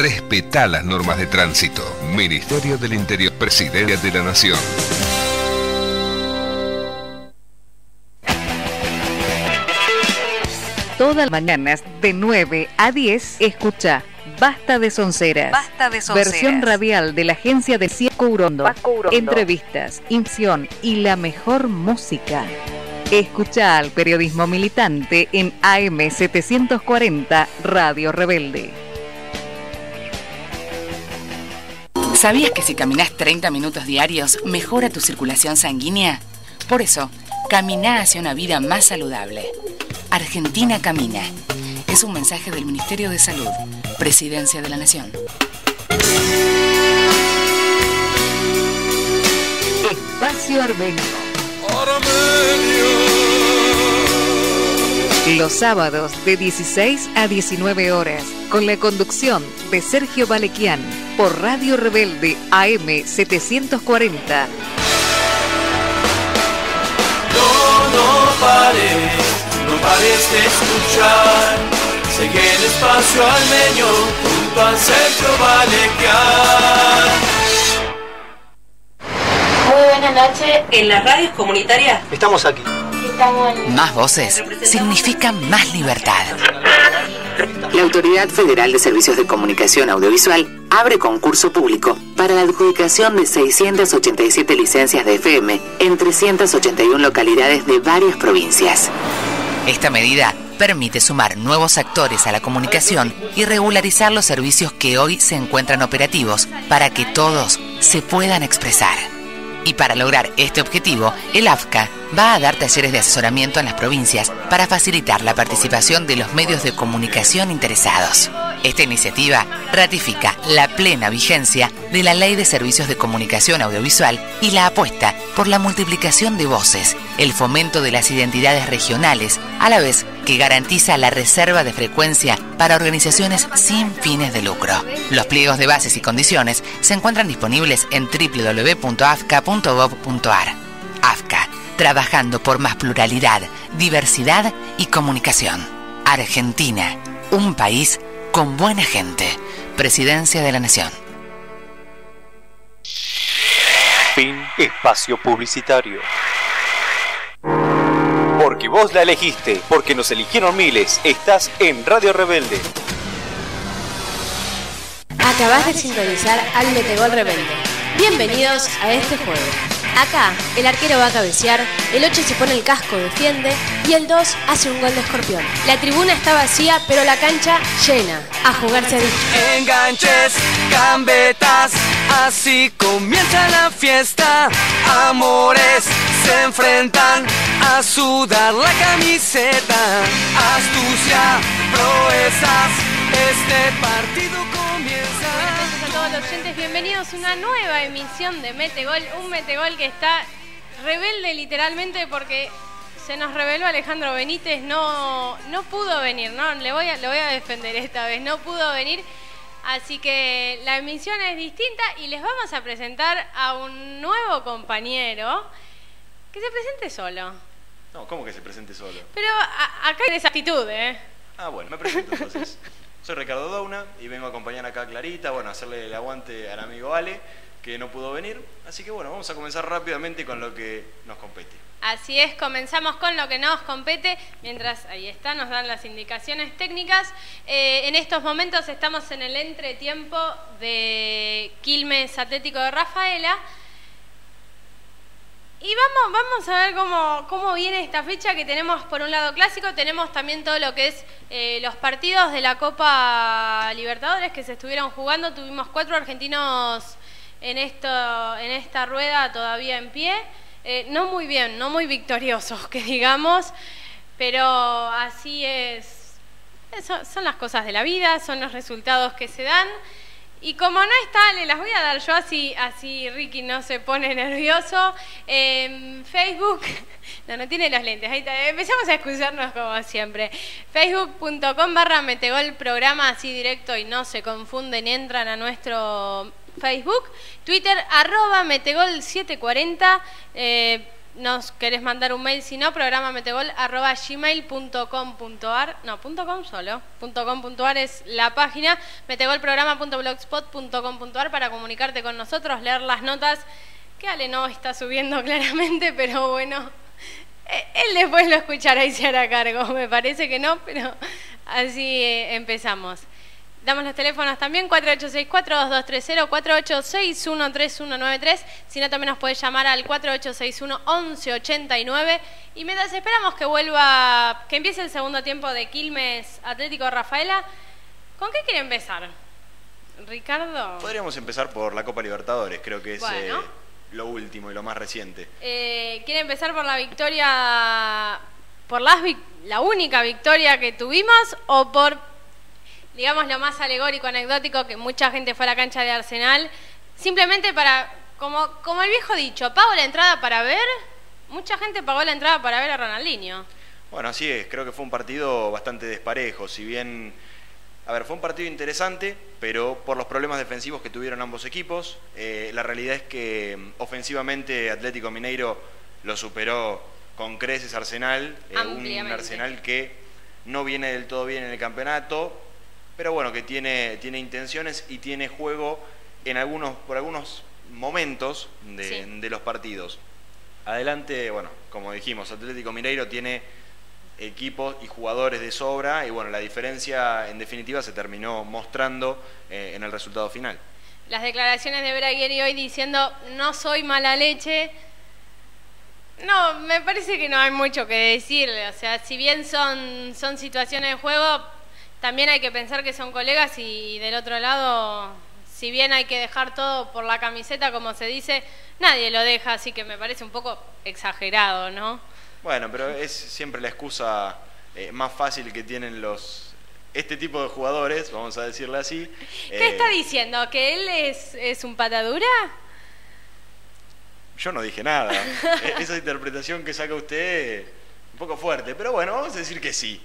Respetá las normas de tránsito. Ministerio del Interior, Presidencia de la Nación. Todas las mañanas de 9 a 10, escucha Basta de Sonceras. Basta de Sonceras. Versión radial de la agencia de Paco Urondo. Entrevistas, información y la mejor música. Escucha al periodismo militante en AM 740 Radio Rebelde. ¿Sabías que si caminas 30 minutos diarios mejora tu circulación sanguínea? Por eso, camina hacia una vida más saludable. Argentina camina. Es un mensaje del Ministerio de Salud, Presidencia de la Nación. Espacio Armenio. Los sábados de 16 a 19 horas, con la conducción de Sergio Balequian, por Radio Rebelde AM 740. No pares de escuchar. Sigue el Espacio Armenio junto a Sergio Balequian. Muy buenas noches. En las radios comunitarias estamos aquí. Más voces significan más libertad. La Autoridad Federal de Servicios de Comunicación Audiovisual abre concurso público para la adjudicación de 687 licencias de FM en 381 localidades de varias provincias. Esta medida permite sumar nuevos actores a la comunicación y regularizar los servicios que hoy se encuentran operativos para que todos se puedan expresar. Y para lograr este objetivo, el AFCA va a dar talleres de asesoramiento en las provincias para facilitar la participación de los medios de comunicación interesados. Esta iniciativa ratifica la plena vigencia de la Ley de Servicios de Comunicación Audiovisual y la apuesta por la multiplicación de voces, el fomento de las identidades regionales, a la vez que garantiza la reserva de frecuencia para organizaciones sin fines de lucro. Los pliegos de bases y condiciones se encuentran disponibles en www.afca.gov.ar. AFCA, trabajando por más pluralidad, diversidad y comunicación. Argentina, un país con buena gente. Presidencia de la Nación. Fin espacio publicitario. Porque vos la elegiste, porque nos eligieron miles, estás en Radio Rebelde. Acabás de sintonizar al Metegol Rebelde. Bienvenidos a este juego. Acá, el arquero va a cabecear, el 8 se pone el casco, defiende y el 2 hace un gol de escorpión. La tribuna está vacía, pero la cancha llena. A jugarse a dicho. Enganches, gambetas, así comienza la fiesta. Amores se enfrentan a sudar la camiseta. Astucia, proezas, este partido comienza. A todos los oyentes, bienvenidos a una nueva emisión de Metegol, un Metegol que está rebelde literalmente porque se nos reveló Alejandro Benítez, no pudo venir, ¿no? Le voy a defender esta vez, no pudo venir, así que la emisión es distinta y les vamos a presentar a un nuevo compañero que se presente solo. No, ¿cómo que se presente solo? Pero acá hay esa actitud, ¿eh? Ah, bueno, me presento entonces. Soy Ricardo Dauna y vengo a acompañar acá a Clarita, bueno, a hacerle el aguante al amigo Ale, que no pudo venir. Así que bueno, vamos a comenzar rápidamente con lo que nos compete. Así es, comenzamos con lo que nos compete, mientras ahí está, nos dan las indicaciones técnicas. En estos momentos estamos en el entretiempo de Quilmes Atlético de Rafaela. Y vamos a ver cómo viene esta fecha que tenemos por un lado clásico, tenemos también todo lo que es los partidos de la Copa Libertadores que se estuvieron jugando. Tuvimos 4 argentinos en esta rueda todavía en pie. No muy bien, no muy victoriosos, que digamos, pero así es. Son las cosas de la vida, son los resultados que se dan. Y como no está, le las voy a dar yo así Ricky no se pone nervioso. Facebook, no tiene los lentes, ahí está. Empezamos a excusarnos como siempre. Facebook.com/Metegol programa así directo y no se confunden, entran a nuestro Facebook. Twitter @Metegol740. nos querés mandar un mail, si no, programametegol@gmail.com.ar. No, .com solo. .com.ar es la página. metegolprograma.blogspot.com.ar para comunicarte con nosotros, leer las notas que Ale no está subiendo claramente, pero bueno, él después lo escuchará y se hará cargo. Me parece que no, pero así empezamos. Damos los teléfonos también, 4864-2230, 4861-3193. Si no, también nos podés llamar al 4861-1189. Y mientras esperamos que vuelva, que empiece el segundo tiempo de Quilmes Atlético Rafaela, ¿con qué quiere empezar? Ricardo. Podríamos empezar por la Copa Libertadores, creo que es lo último y lo más reciente. ¿Quiere empezar por la victoria, por la única victoria que tuvimos, o por, digamos, lo más alegórico, anecdótico, que mucha gente fue a la cancha de Arsenal, simplemente para, como el viejo dicho, pago la entrada para ver? Mucha gente pagó la entrada para ver a Ronaldinho. Bueno, así es, creo que fue un partido bastante desparejo, si bien, a ver, fue un partido interesante, pero por los problemas defensivos que tuvieron ambos equipos, la realidad es que ofensivamente Atlético Mineiro lo superó con creces Arsenal, un Arsenal que no viene del todo bien en el campeonato, pero bueno, que tiene intenciones y tiene juego por algunos momentos de los partidos. Adelante, bueno, como dijimos, Atlético Mineiro tiene equipos y jugadores de sobra y bueno, la diferencia en definitiva se terminó mostrando en el resultado final. Las declaraciones de Braguieri hoy diciendo no soy mala leche, no, me parece que no hay mucho que decirle. O sea, si bien son situaciones de juego, también hay que pensar que son colegas y del otro lado, si bien hay que dejar todo por la camiseta, como se dice, nadie lo deja, así que me parece un poco exagerado, ¿no? Bueno, pero es siempre la excusa más fácil que tienen este tipo de jugadores, vamos a decirle así. ¿Qué está diciendo? ¿Que él es un patadura? Yo no dije nada. Esa interpretación que saca usted, un poco fuerte, pero bueno, vamos a decir que sí.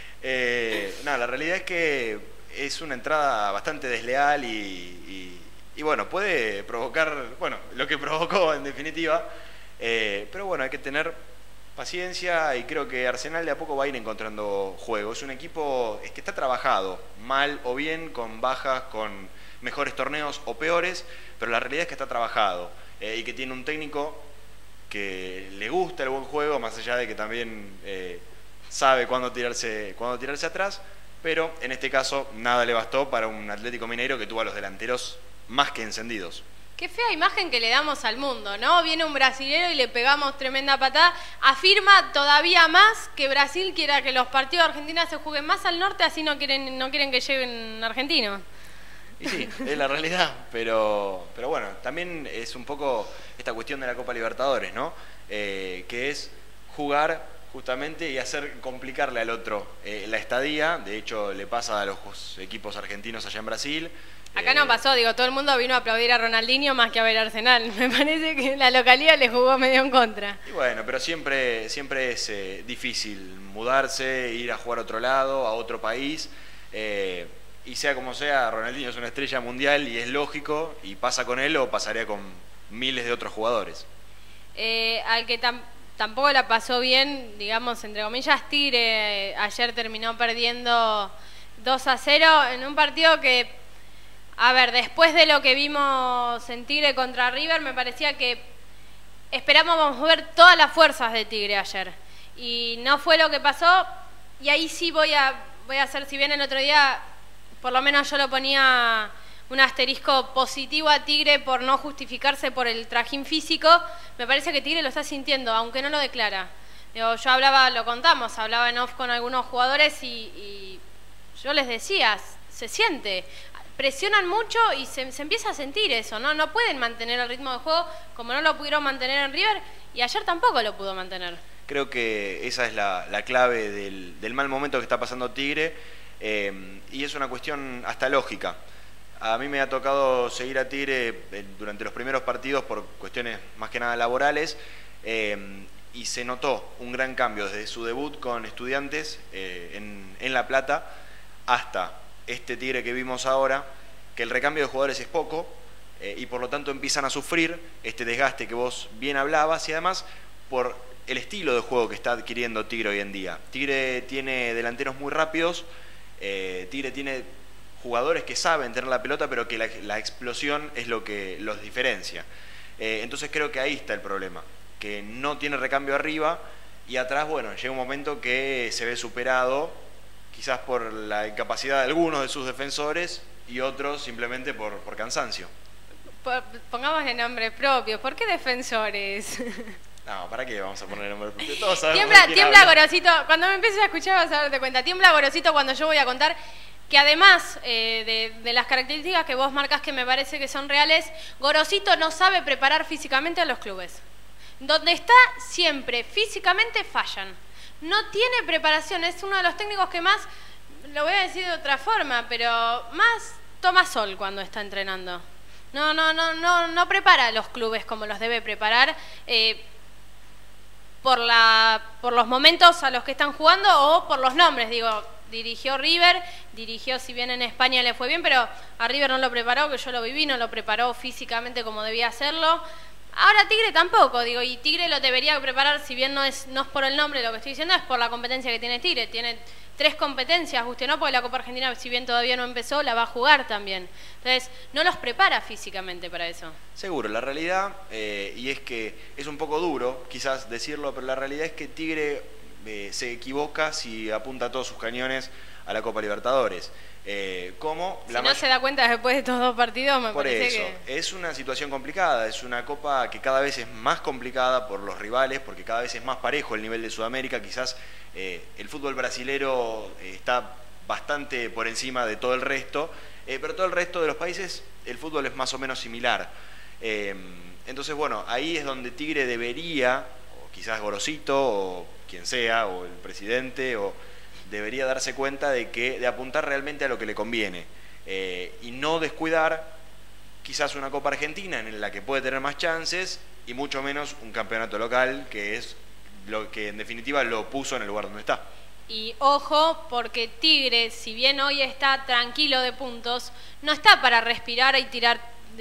No, la realidad es que es una entrada bastante desleal y bueno, puede provocar, bueno, lo que provocó en definitiva, pero bueno, hay que tener paciencia y creo que Arsenal de a poco va a ir encontrando juego. Es un equipo que está trabajado, mal o bien, con bajas, con mejores torneos o peores, pero la realidad es que está trabajado y que tiene un técnico que le gusta el buen juego, más allá de que también sabe cuándo tirarse atrás, pero en este caso nada le bastó para un Atlético Mineiro que tuvo a los delanteros más que encendidos. Qué fea imagen que le damos al mundo, ¿no? Viene un brasilero y le pegamos tremenda patada. Afirma todavía más que Brasil quiera que los partidos de Argentina se jueguen más al norte, así no quieren que lleguen argentinos. Y sí, es la realidad, pero bueno, también es un poco esta cuestión de la Copa Libertadores, ¿no? Que es jugar justamente y complicarle al otro la estadía. De hecho, le pasa a los equipos argentinos allá en Brasil. Acá no pasó, todo el mundo vino a aplaudir a Ronaldinho más que a ver a Arsenal. Me parece que la localidad le jugó medio en contra. Y bueno, pero siempre es difícil mudarse, ir a jugar a otro lado, a otro país. Y sea como sea, Ronaldinho es una estrella mundial y es lógico, y pasa con él o pasaría con miles de otros jugadores. Al que tampoco la pasó bien, digamos, entre comillas, Tigre ayer terminó perdiendo 2-0 en un partido que, a ver, después de lo que vimos en Tigre contra River, me parecía que esperábamos ver todas las fuerzas de Tigre ayer. Y no fue lo que pasó, y ahí sí voy a hacer, si bien el otro día, por lo menos yo lo ponía un asterisco positivo a Tigre por no justificarse por el trajín físico, me parece que Tigre lo está sintiendo, aunque no lo declara. Yo hablaba en off con algunos jugadores y yo les decía, se siente, presionan mucho y se empieza a sentir eso, ¿no? No pueden mantener el ritmo de juego como no lo pudieron mantener en River, y ayer tampoco lo pudo mantener. Creo que esa es la clave del mal momento que está pasando Tigre, y es una cuestión hasta lógica. A mí me ha tocado seguir a Tigre durante los primeros partidos por cuestiones más que nada laborales, y se notó un gran cambio desde su debut con Estudiantes en La Plata hasta este Tigre que vimos ahora, que el recambio de jugadores es poco, y por lo tanto empiezan a sufrir este desgaste que vos bien hablabas, y además por el estilo de juego que está adquiriendo Tigre hoy en día. Tigre tiene delanteros muy rápidos, Tigre tiene jugadores que saben tener la pelota, pero que la explosión es lo que los diferencia. Entonces creo que ahí está el problema, que no tiene recambio arriba y atrás, bueno, llega un momento que se ve superado, quizás por la incapacidad de algunos de sus defensores y otros simplemente por cansancio. Pongámosle nombres propios, ¿por qué defensores? No, ¿para qué vamos a poner nombres propios? Todos sabemos tiembla Gorosito, cuando me empieces a escuchar vas a darte cuenta, tiembla Gorosito cuando yo voy a contar que además de las características que vos marcas que me parece que son reales, Gorosito no sabe preparar físicamente a los clubes. Donde está siempre físicamente fallan. No tiene preparación, es uno de los técnicos que más, lo voy a decir de otra forma, pero más toma sol cuando está entrenando. No prepara a los clubes como los debe preparar por los momentos a los que están jugando o por los nombres, digo. Dirigió River, si bien en España le fue bien, pero a River no lo preparó, que yo lo viví, no lo preparó físicamente como debía hacerlo. Ahora Tigre tampoco, digo, y Tigre lo debería preparar, si bien no es por el nombre lo que estoy diciendo, es por la competencia que tiene Tigre. Tiene 3 competencias, usted no, porque la Copa Argentina, si bien todavía no empezó, la va a jugar también. Entonces, no los prepara físicamente para eso. Seguro, la realidad, y es que es un poco duro quizás decirlo, pero la realidad es que Tigre se equivoca si apunta todos sus cañones a la Copa Libertadores. Si no se da cuenta después de estos 2 partidos, me parece que... Por eso, es una situación complicada, es una Copa que cada vez es más complicada por los rivales, porque cada vez es más parejo el nivel de Sudamérica. Quizás el fútbol brasilero está bastante por encima de todo el resto, pero todo el resto de los países el fútbol es más o menos similar. Entonces, bueno, ahí es donde Tigre debería, o quizás Gorosito, o quien sea, o el presidente, debería darse cuenta de apuntar realmente a lo que le conviene y no descuidar quizás una Copa Argentina en la que puede tener más chances y mucho menos un campeonato local, que es lo que en definitiva lo puso en el lugar donde está. Y ojo, porque Tigre, si bien hoy está tranquilo de puntos, no está para respirar y tirar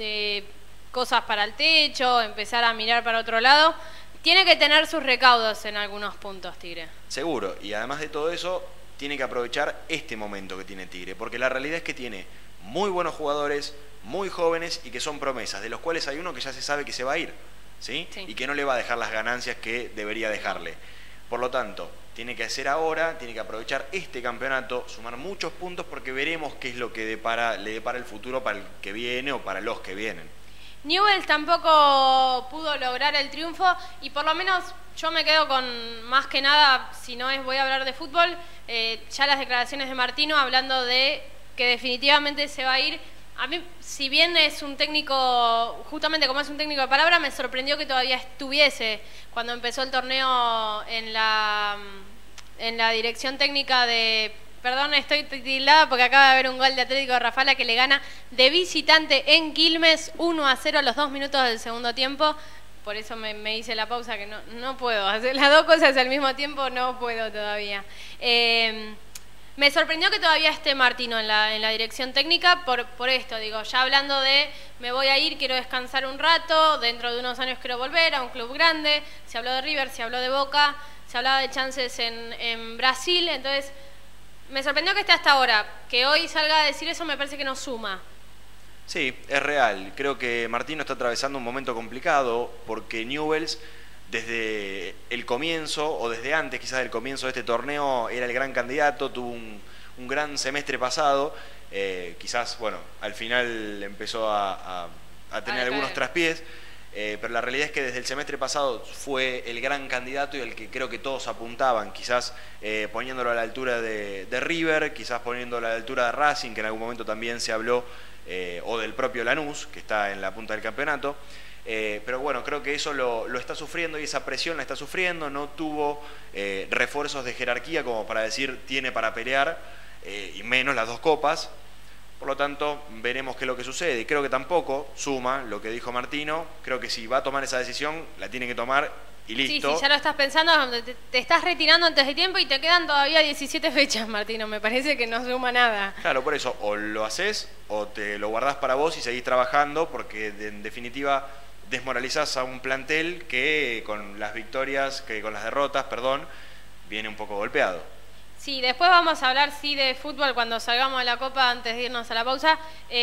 cosas para el techo, empezar a mirar para otro lado. Tiene que tener sus recaudos en algunos puntos, Tigre. Seguro, y además de todo eso, tiene que aprovechar este momento que tiene Tigre, porque la realidad es que tiene muy buenos jugadores, muy jóvenes y que son promesas, de los cuales hay uno que ya se sabe que se va a ir, ¿sí? Y que no le va a dejar las ganancias que debería dejarle. Por lo tanto, tiene que hacer ahora, tiene que aprovechar este campeonato, sumar muchos puntos, porque veremos qué es lo que le depara el futuro para el que viene o para los que vienen. Newell's tampoco pudo lograr el triunfo y por lo menos yo me quedo con, más que nada, si no voy a hablar de fútbol, ya las declaraciones de Martino hablando de que definitivamente se va a ir. A mí, si bien es un técnico, justamente como es un técnico de palabra, me sorprendió que todavía estuviese cuando empezó el torneo en la dirección técnica de... Perdón, estoy tildada porque acaba de haber un gol de Atlético de Rafala que le gana de visitante en Quilmes 1-0 a los 2 minutos del segundo tiempo. Por eso me hice la pausa, que no puedo hacer las 2 cosas al mismo tiempo, no puedo todavía. Me sorprendió que todavía esté Martino en la dirección técnica por esto, digo, ya hablando de me voy a ir, quiero descansar un rato, dentro de unos años quiero volver a un club grande. Se habló de River, se habló de Boca, se hablaba de chances en Brasil, entonces... Me sorprendió que esté hasta ahora, que hoy salga a decir eso me parece que no suma. Sí, es real. Creo que Martino está atravesando un momento complicado porque Newell's desde el comienzo, o desde antes quizás del comienzo de este torneo, era el gran candidato, tuvo un gran semestre pasado, quizás, bueno, al final empezó a tener algunos traspiés, pero la realidad es que desde el semestre pasado fue el gran candidato y el que creo que todos apuntaban, quizás poniéndolo a la altura de River, quizás poniéndolo a la altura de Racing, que en algún momento también se habló, o del propio Lanús, que está en la punta del campeonato. Pero bueno, creo que eso lo está sufriendo y esa presión la está sufriendo, no tuvo refuerzos de jerarquía como para decir tiene para pelear, y menos las 2 copas. Por lo tanto, veremos qué es lo que sucede. Y creo que tampoco suma lo que dijo Martino. Creo que si va a tomar esa decisión, la tiene que tomar y listo. Sí, ya lo estás pensando, te estás retirando antes de tiempo y te quedan todavía 17 fechas, Martino. Me parece que no suma nada. Claro, por eso, o lo haces o te lo guardás para vos y seguís trabajando, porque en definitiva desmoralizás a un plantel que con las derrotas, viene un poco golpeado. Sí, después vamos a hablar de fútbol cuando salgamos de la Copa, antes de irnos a la pausa.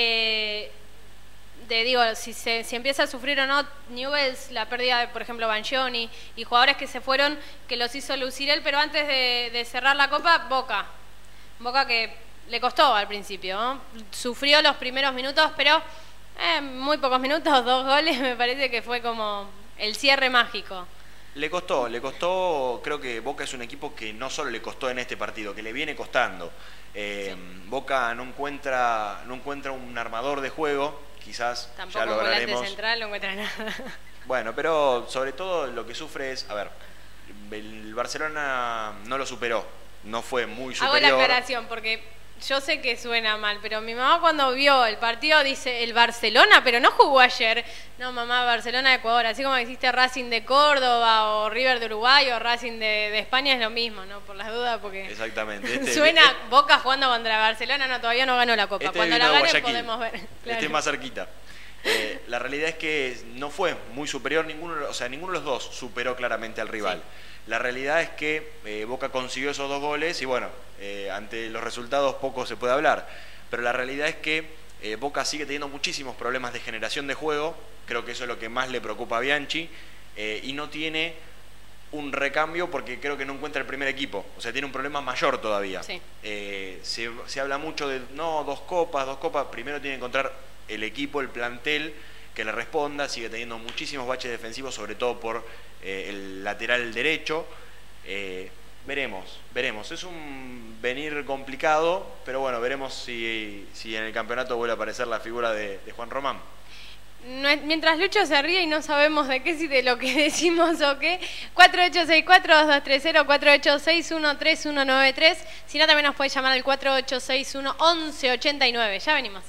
Si empieza a sufrir o no Newell's la pérdida de, por ejemplo, Banchioni y jugadores que se fueron, que los hizo lucir él, pero antes de cerrar la Copa, Boca que le costó al principio, ¿no? Sufrió los primeros minutos, pero muy pocos minutos, 2 goles, me parece que fue como el cierre mágico. Le costó, creo que Boca es un equipo que no solo le costó en este partido, que le viene costando. Boca no encuentra un armador de juego, quizás tampoco ya lo hablaremos. Volante central no encuentra nada. Bueno, pero sobre todo lo que sufre es, el Barcelona no lo superó, no fue muy superior. Hago la aclaración porque yo sé que suena mal, pero mi mamá cuando vio el partido dice, el Barcelona, pero no jugó ayer. No, mamá, Barcelona de Ecuador, así como existe Racing de Córdoba o River de Uruguay o Racing de España es lo mismo, ¿no? Por las dudas, porque exactamente. Suena Boca jugando contra Barcelona, no, todavía no ganó la Copa. Cuando la gane podemos ver. Claro. Más cerquita. La realidad es que no fue muy superior, ninguno de los dos superó claramente al rival. Sí. La realidad es que Boca consiguió esos 2 goles y ante los resultados poco se puede hablar. Pero la realidad es que Boca sigue teniendo muchísimos problemas de generación de juego, creo que eso es lo que más le preocupa a Bianchi, y no tiene un recambio porque creo que no encuentra el primer equipo, o sea, tiene un problema mayor todavía. Sí. Se habla mucho de, dos copas, primero tiene que encontrar el equipo, el plantel que le responda, sigue teniendo muchísimos baches defensivos, sobre todo por el lateral derecho. Veremos. Es un venir complicado, pero bueno, veremos si en el campeonato vuelve a aparecer la figura de Juan Román. Mientras Lucho se ríe y no sabemos de qué, si de lo que decimos o qué, 4864-2230, 4861-3193, si no también nos puede llamar al 4861-1189. Ya venimos.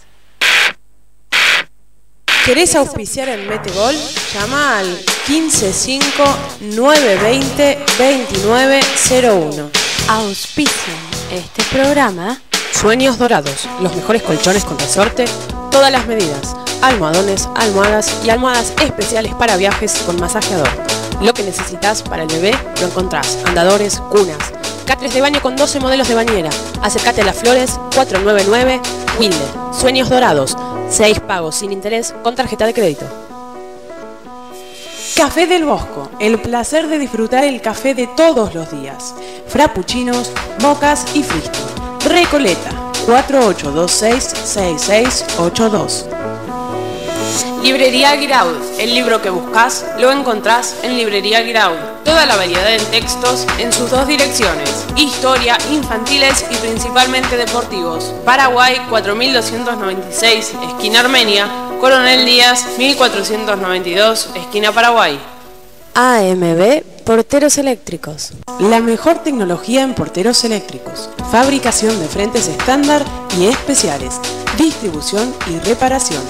¿Querés auspiciar en Metegol? Llama al 155-920-2901. Auspician este programa Sueños Dorados, los mejores colchones con resorte, todas las medidas, almohadones, almohadas y almohadas especiales para viajes con masajeador. Lo que necesitas para el bebé lo encontrás: andadores, cunas, catres de baño con 12 modelos de bañera. Acércate a Las Flores, 499 Wilder. Sueños Dorados, 6 pagos sin interés con tarjeta de crédito. Café del Bosco, el placer de disfrutar el café de todos los días. Frappuccinos, mocas y frisky. Recoleta, 4826-6682. Librería Guiraud, el libro que buscas lo encontrás en Librería Guiraud. Toda la variedad en textos en sus 2 direcciones: historia, infantiles y principalmente deportivos. Paraguay 4296, esquina Armenia. Coronel Díaz 1492, esquina Paraguay. AMB Porteros Eléctricos. La mejor tecnología en porteros eléctricos. Fabricación de frentes estándar y especiales. Distribución y reparación.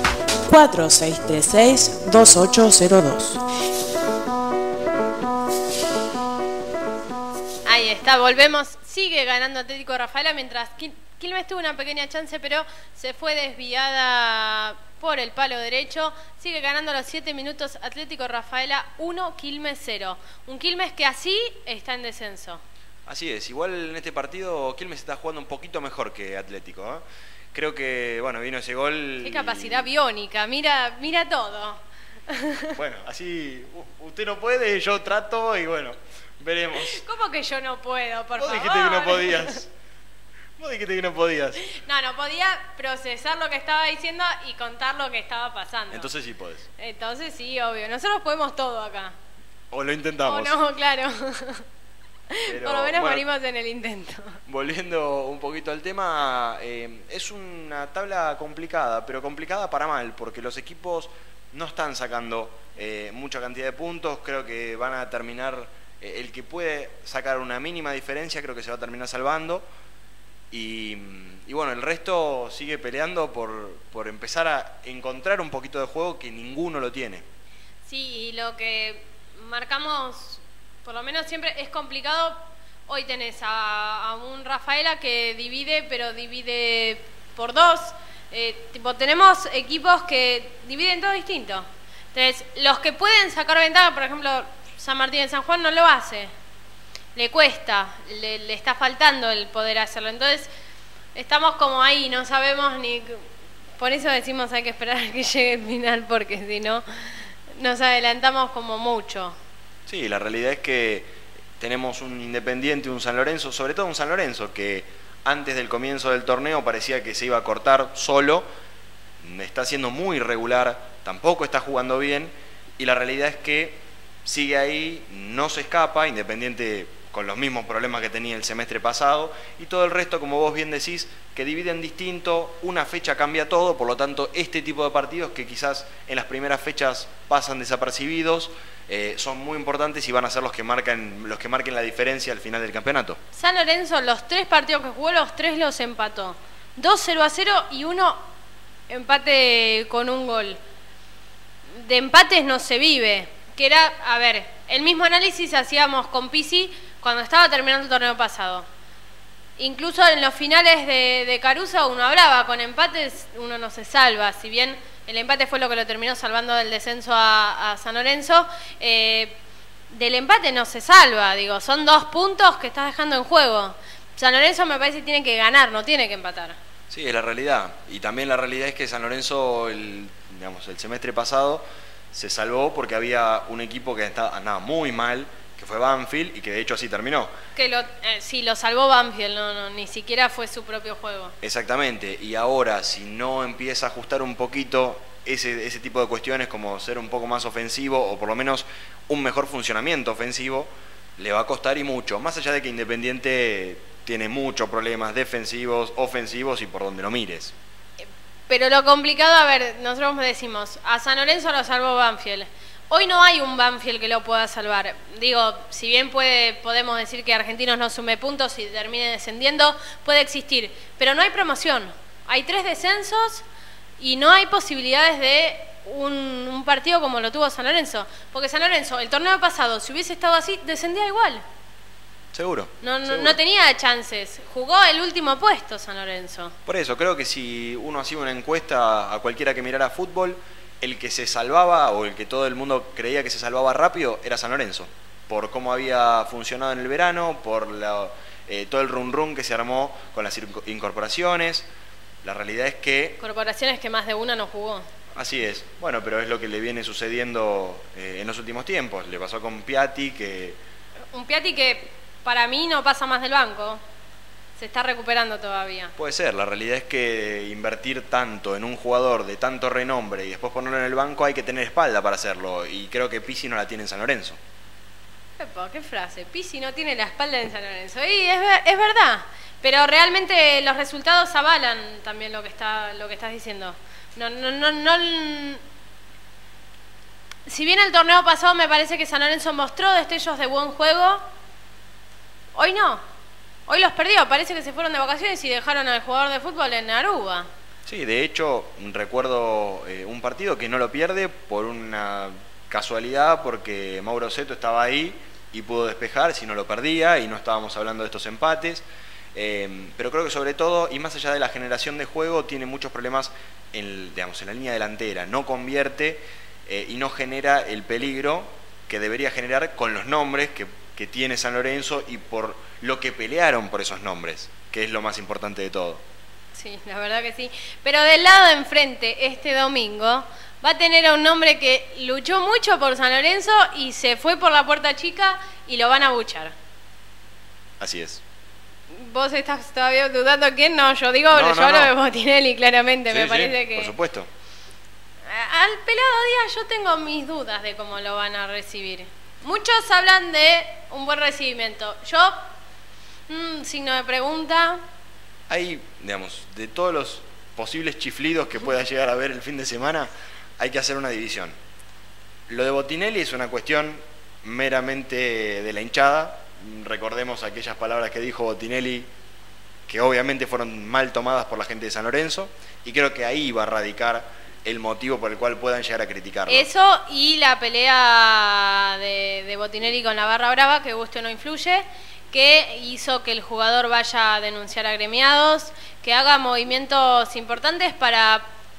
4636-2802. Ahí está, volvemos. Sigue ganando Atlético Rafaela, mientras Quilmes tuvo una pequeña chance, pero se fue desviada por el palo derecho. Sigue ganando a los 7 minutos Atlético Rafaela 1, Quilmes 0. Un Quilmes que así está en descenso. Así es, igual en este partido Quilmes está jugando un poquito mejor que Atlético, ¿eh? Creo que, vino ese gol. Qué capacidad biónica, mira todo. Bueno, así usted no puede, yo trato y veremos. ¿Cómo que yo no puedo, por favor? Vos dijiste que no podías. Vos dijiste que no podías. No podía procesar lo que estaba diciendo y contar lo que estaba pasando. Entonces sí podés. Entonces sí, obvio. Nosotros podemos todo acá. O lo intentamos. O no, claro. Pero, por lo menos venimos en el intento. Volviendo un poquito al tema, es una tabla complicada, pero complicada para mal, porque los equipos no están sacando mucha cantidad de puntos. Creo que van a terminar, el que puede sacar una mínima diferencia, creo que se va a terminar salvando. Y el resto sigue peleando por empezar a encontrar un poquito de juego que ninguno lo tiene. Sí, y lo que marcamos, por lo menos siempre es complicado. Hoy tenés a un Rafaela que divide, pero divide por 2. Tenemos equipos que dividen todo distinto. Entonces, los que pueden sacar ventaja, por ejemplo, San Martín de San Juan no lo hace. Le cuesta, le está faltando el poder hacerlo. Entonces, estamos como ahí, no sabemos ni... Por eso decimos hay que esperar a que llegue el final, porque si no, nos adelantamos como mucho. Sí, la realidad es que tenemos un Independiente, un San Lorenzo, sobre todo un San Lorenzo, que antes del comienzo del torneo parecía que se iba a cortar solo, está siendo muy irregular, tampoco está jugando bien, y la realidad es que sigue ahí, no se escapa, Independiente con los mismos problemas que tenía el semestre pasado, y todo el resto, como vos bien decís, que dividen distinto, una fecha cambia todo, por lo tanto este tipo de partidos que quizás en las primeras fechas pasan desapercibidos, son muy importantes y van a ser los que marquen la diferencia al final del campeonato. San Lorenzo, los 3 partidos que jugó, los 3 los empató. 2-0-0 y 1 empate con un gol. De empates no se vive. Que era, a ver, el mismo análisis hacíamos con Pizzi cuando estaba terminando el torneo pasado. Incluso en los finales de Caruso uno hablaba, con empates uno no se salva, si bien el empate fue lo que lo terminó salvando del descenso a San Lorenzo, del empate no se salva, digo, son 2 puntos que estás dejando en juego. San Lorenzo me parece que tiene que ganar, no tiene que empatar. Sí, es la realidad, y también la realidad es que San Lorenzo, el semestre pasado, se salvó porque había un equipo que andaba muy mal, que fue Banfield, y que de hecho así terminó. Que sí, lo salvó Banfield, no, ni siquiera fue su propio juego. Exactamente, y ahora si no empieza a ajustar un poquito ese tipo de cuestiones, como ser un poco más ofensivo, o por lo menos un mejor funcionamiento ofensivo, le va a costar y mucho, más allá de que Independiente tiene muchos problemas defensivos, ofensivos y por donde lo mires. Pero lo complicado, a ver, nosotros decimos, a San Lorenzo lo salvó Banfield. Hoy no hay un Banfield que lo pueda salvar. Digo, si bien podemos decir que Argentinos no sume puntos y termine descendiendo, puede existir. Pero no hay promoción. Hay 3 descensos y no hay posibilidades de un partido como lo tuvo San Lorenzo. Porque San Lorenzo, el torneo pasado, si hubiese estado así, descendía igual. Seguro. No tenía chances. Jugó el último puesto San Lorenzo. Por eso, creo que si uno hacía una encuesta a cualquiera que mirara fútbol, el que se salvaba, o el que todo el mundo creía que se salvaba rápido, era San Lorenzo. Por cómo había funcionado en el verano, por todo el run que se armó con las incorporaciones. La realidad es que... Incorporaciones que más de una no jugó. Así es. Bueno, pero es lo que le viene sucediendo en los últimos tiempos. Le pasó con Piatti, Un Piatti que... Para mí no pasa más del banco, se está recuperando todavía. Puede ser, la realidad es que invertir tanto en un jugador de tanto renombre y después ponerlo en el banco hay que tener espalda para hacerlo, y creo que Pizzi no la tiene en San Lorenzo. Epa, qué frase, Pizzi no tiene la espalda en San Lorenzo, y es verdad, pero realmente los resultados avalan también lo que estás diciendo. Si bien el torneo pasado me parece que San Lorenzo mostró destellos de buen juego, hoy no. Hoy los perdió. Parece que se fueron de vacaciones y dejaron al jugador de fútbol en Aruba. Sí, de hecho, recuerdo un partido que no lo pierde por una casualidad, porque Mauro Seto estaba ahí y pudo despejar, si no lo perdía, y no estábamos hablando de estos empates. Pero creo que sobre todo, y más allá de la generación de juego, tiene muchos problemas en la línea delantera. No convierte y no genera el peligro que debería generar con los nombres que tiene San Lorenzo y por lo que pelearon por esos nombres, que es lo más importante de todo. Sí, la verdad que sí. Pero del lado de enfrente, este domingo, va a tener a un hombre que luchó mucho por San Lorenzo y se fue por la puerta chica y lo van a buchar. Así es. ¿Vos estás todavía dudando quién? No, yo digo, yo hablo de Botinelli, claramente, sí, me parece que... por supuesto. Al pelado Díaz yo tengo mis dudas de cómo lo van a recibir. Muchos hablan de un buen recibimiento. Yo, signo de pregunta. Hay, de todos los posibles chiflidos que pueda llegar a haber el fin de semana, hay que hacer una división. Lo de Botinelli es una cuestión meramente de la hinchada. Recordemos aquellas palabras que dijo Botinelli, que obviamente fueron mal tomadas por la gente de San Lorenzo, y creo que ahí va a radicar el motivo por el cual puedan llegar a criticarlo. Eso y la pelea de Botinelli con la barra brava, que guste o no influye, que hizo que el jugador vaya a denunciar a agremiados, que haga movimientos importantes para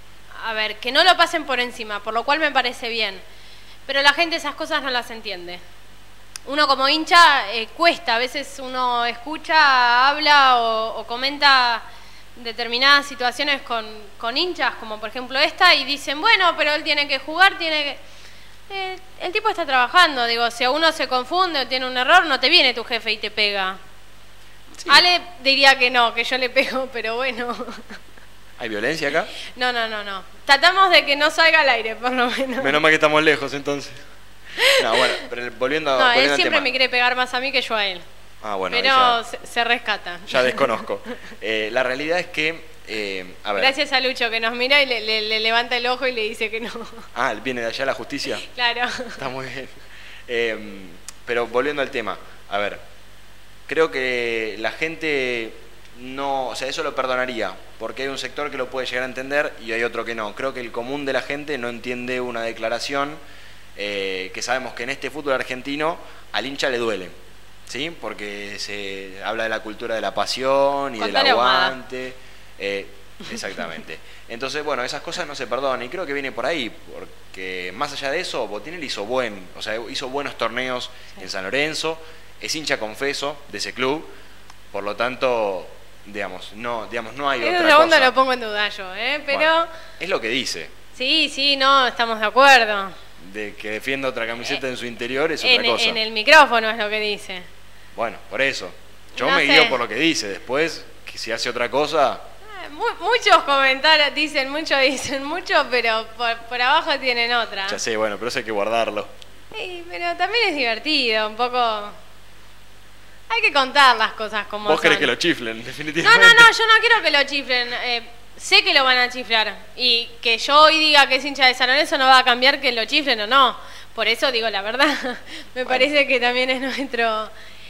a ver, que no lo pasen por encima, por lo cual me parece bien. Pero la gente esas cosas no las entiende. Uno como hincha cuesta, a veces uno escucha, habla o comenta determinadas situaciones con hinchas, como por ejemplo esta, y dicen, bueno, pero él tiene que jugar, tiene que... el tipo está trabajando, digo, si a uno se confunde o tiene un error, no te viene tu jefe y te pega. Sí. Ale diría que no, que yo le pego, pero bueno... ¿Hay violencia acá? No. Tratamos de que no salga al aire, por lo menos. Menos mal que estamos lejos, entonces. No, bueno, pero volviendo al tema. No, él siempre me quiere pegar más a mí que yo a él. Ah, bueno. Pero se rescata. Ya desconozco. La realidad es que... a ver. Gracias a Lucho, que nos mira y le levanta el ojo y le dice que no. Ah, ¿viene de allá la justicia? Claro. Está muy bien. Pero volviendo al tema, a ver, creo que la gente... no, o sea, eso lo perdonaría, porque hay un sector que lo puede llegar a entender y hay otro que no. Creo que el común de la gente no entiende una declaración que sabemos que en este fútbol argentino al hincha le duele, ¿sí? Porque se habla de la cultura de la pasión y del aguante. Exactamente. Entonces, bueno, esas cosas no se perdonan y creo que viene por ahí, porque más allá de eso, Botinelli hizo buenos torneos en San Lorenzo, es hincha confeso de ese club, por lo tanto... Digamos, no hay otra cosa. Un segundo lo pongo en duda yo, pero... Bueno, es lo que dice. Sí, no, estamos de acuerdo. De que defienda otra camiseta en su interior es otra cosa. En el micrófono es lo que dice. Bueno, por eso. Yo me guío por lo que dice. Después, que si hace otra cosa... Muchos comentarios dicen mucho, pero por abajo tienen otra. Ya sé, bueno, pero eso hay que guardarlo. Sí, pero también es divertido, un poco... Hay que contar las cosas como son. Vos querés que lo chiflen, definitivamente. No, yo no quiero que lo chiflen. Sé que lo van a chiflar. Y que yo hoy diga que es hincha de San Lorenzo no va a cambiar que lo chiflen o no. Por eso digo la verdad. Me parece que también es nuestro...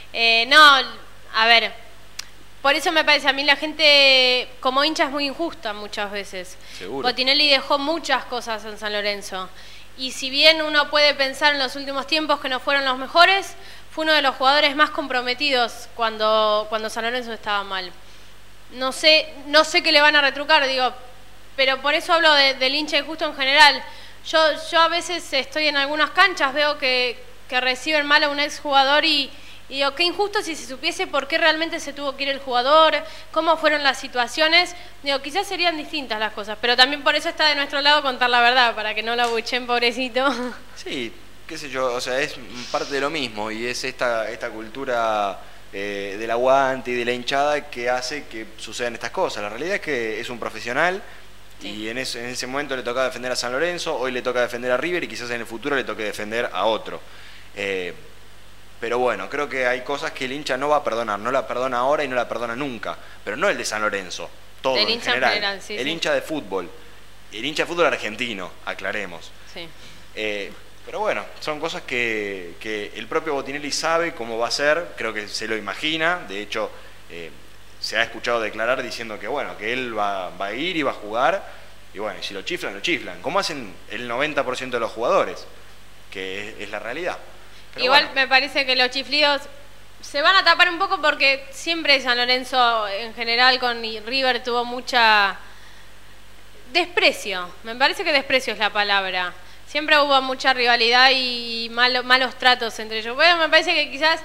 a ver. Por eso me parece a mí la gente como hincha es muy injusta muchas veces. Seguro. Botinelli dejó muchas cosas en San Lorenzo. Y si bien uno puede pensar en los últimos tiempos que no fueron los mejores... Fue uno de los jugadores más comprometidos cuando San Lorenzo estaba mal. No sé qué le van a retrucar, digo, pero por eso hablo del hincha injusto en general. Yo a veces estoy en algunas canchas, veo que reciben mal a un exjugador y digo, qué injusto si se supiese por qué realmente se tuvo que ir el jugador, cómo fueron las situaciones. Digo, quizás serían distintas las cosas, pero también por eso está de nuestro lado contar la verdad, para que no lo abuchen, pobrecito. Sí, qué sé yo, o sea, es parte de lo mismo y es esta cultura del aguante y de la hinchada que hace que sucedan estas cosas. La realidad es que es un profesional y en ese momento le tocaba defender a San Lorenzo, hoy le toca defender a River y quizás en el futuro le toque defender a otro. Pero bueno, creo que hay cosas que el hincha no va a perdonar, no la perdona ahora y no la perdona nunca, pero no el de San Lorenzo, todo en general, el hincha de fútbol, el hincha de fútbol argentino, aclaremos. Sí. Pero bueno, son cosas que el propio Botinelli sabe cómo va a ser, creo que se lo imagina, de hecho se ha escuchado declarar diciendo que bueno, que él va a ir y va a jugar, y bueno, si lo chiflan, como hacen el 90% de los jugadores, que es la realidad. Pero igual bueno, me parece que los chiflidos se van a tapar un poco porque siempre San Lorenzo en general con River tuvo mucha desprecio, me parece que desprecio es la palabra. Siempre hubo mucha rivalidad y malos tratos entre ellos. Bueno, me parece que quizás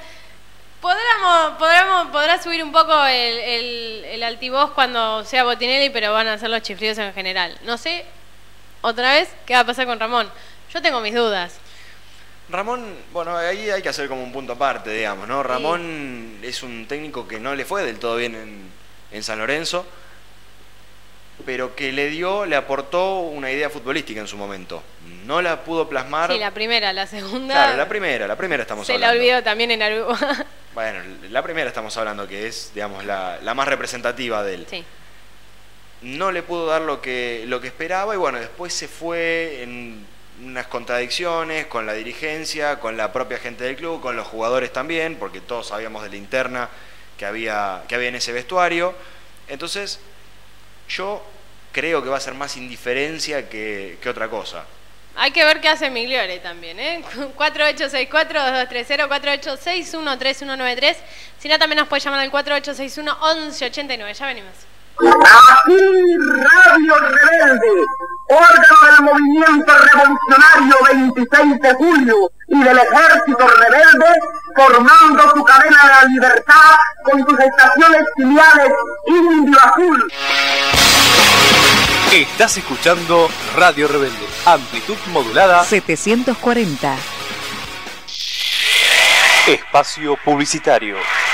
podrá subir un poco el altivoz cuando sea Botinelli, pero van a ser los chiflidos en general. No sé, otra vez, qué va a pasar con Ramón. Yo tengo mis dudas. Ramón, bueno, ahí hay que hacer como un punto aparte, digamos, ¿no? Ramón es un técnico que no le fue del todo bien en San Lorenzo, pero que le aportó una idea futbolística en su momento. No la pudo plasmar. Sí, la primera, la segunda. Claro, la primera estamos hablando. Se la olvidó también en Aruba. Bueno, la primera estamos hablando, que es, digamos, la más representativa de él. Sí. No le pudo dar lo que esperaba y bueno, después se fue en unas contradicciones con la dirigencia, con la propia gente del club, con los jugadores también, porque todos sabíamos de la interna que había en ese vestuario. Entonces, yo creo que va a ser más indiferencia que otra cosa. Hay que ver qué hace Migliore también, 4864-2230, 4861-3193. Si no, también nos puede llamar al 4861-1189. Ya venimos. Aquí Radio Rebelde, órgano del movimiento revolucionario 26 de julio y del ejército rebelde, formando su cadena de la libertad con sus estaciones filiales Indio Azul. Estás escuchando Radio Rebelde, amplitud modulada 740. Espacio publicitario.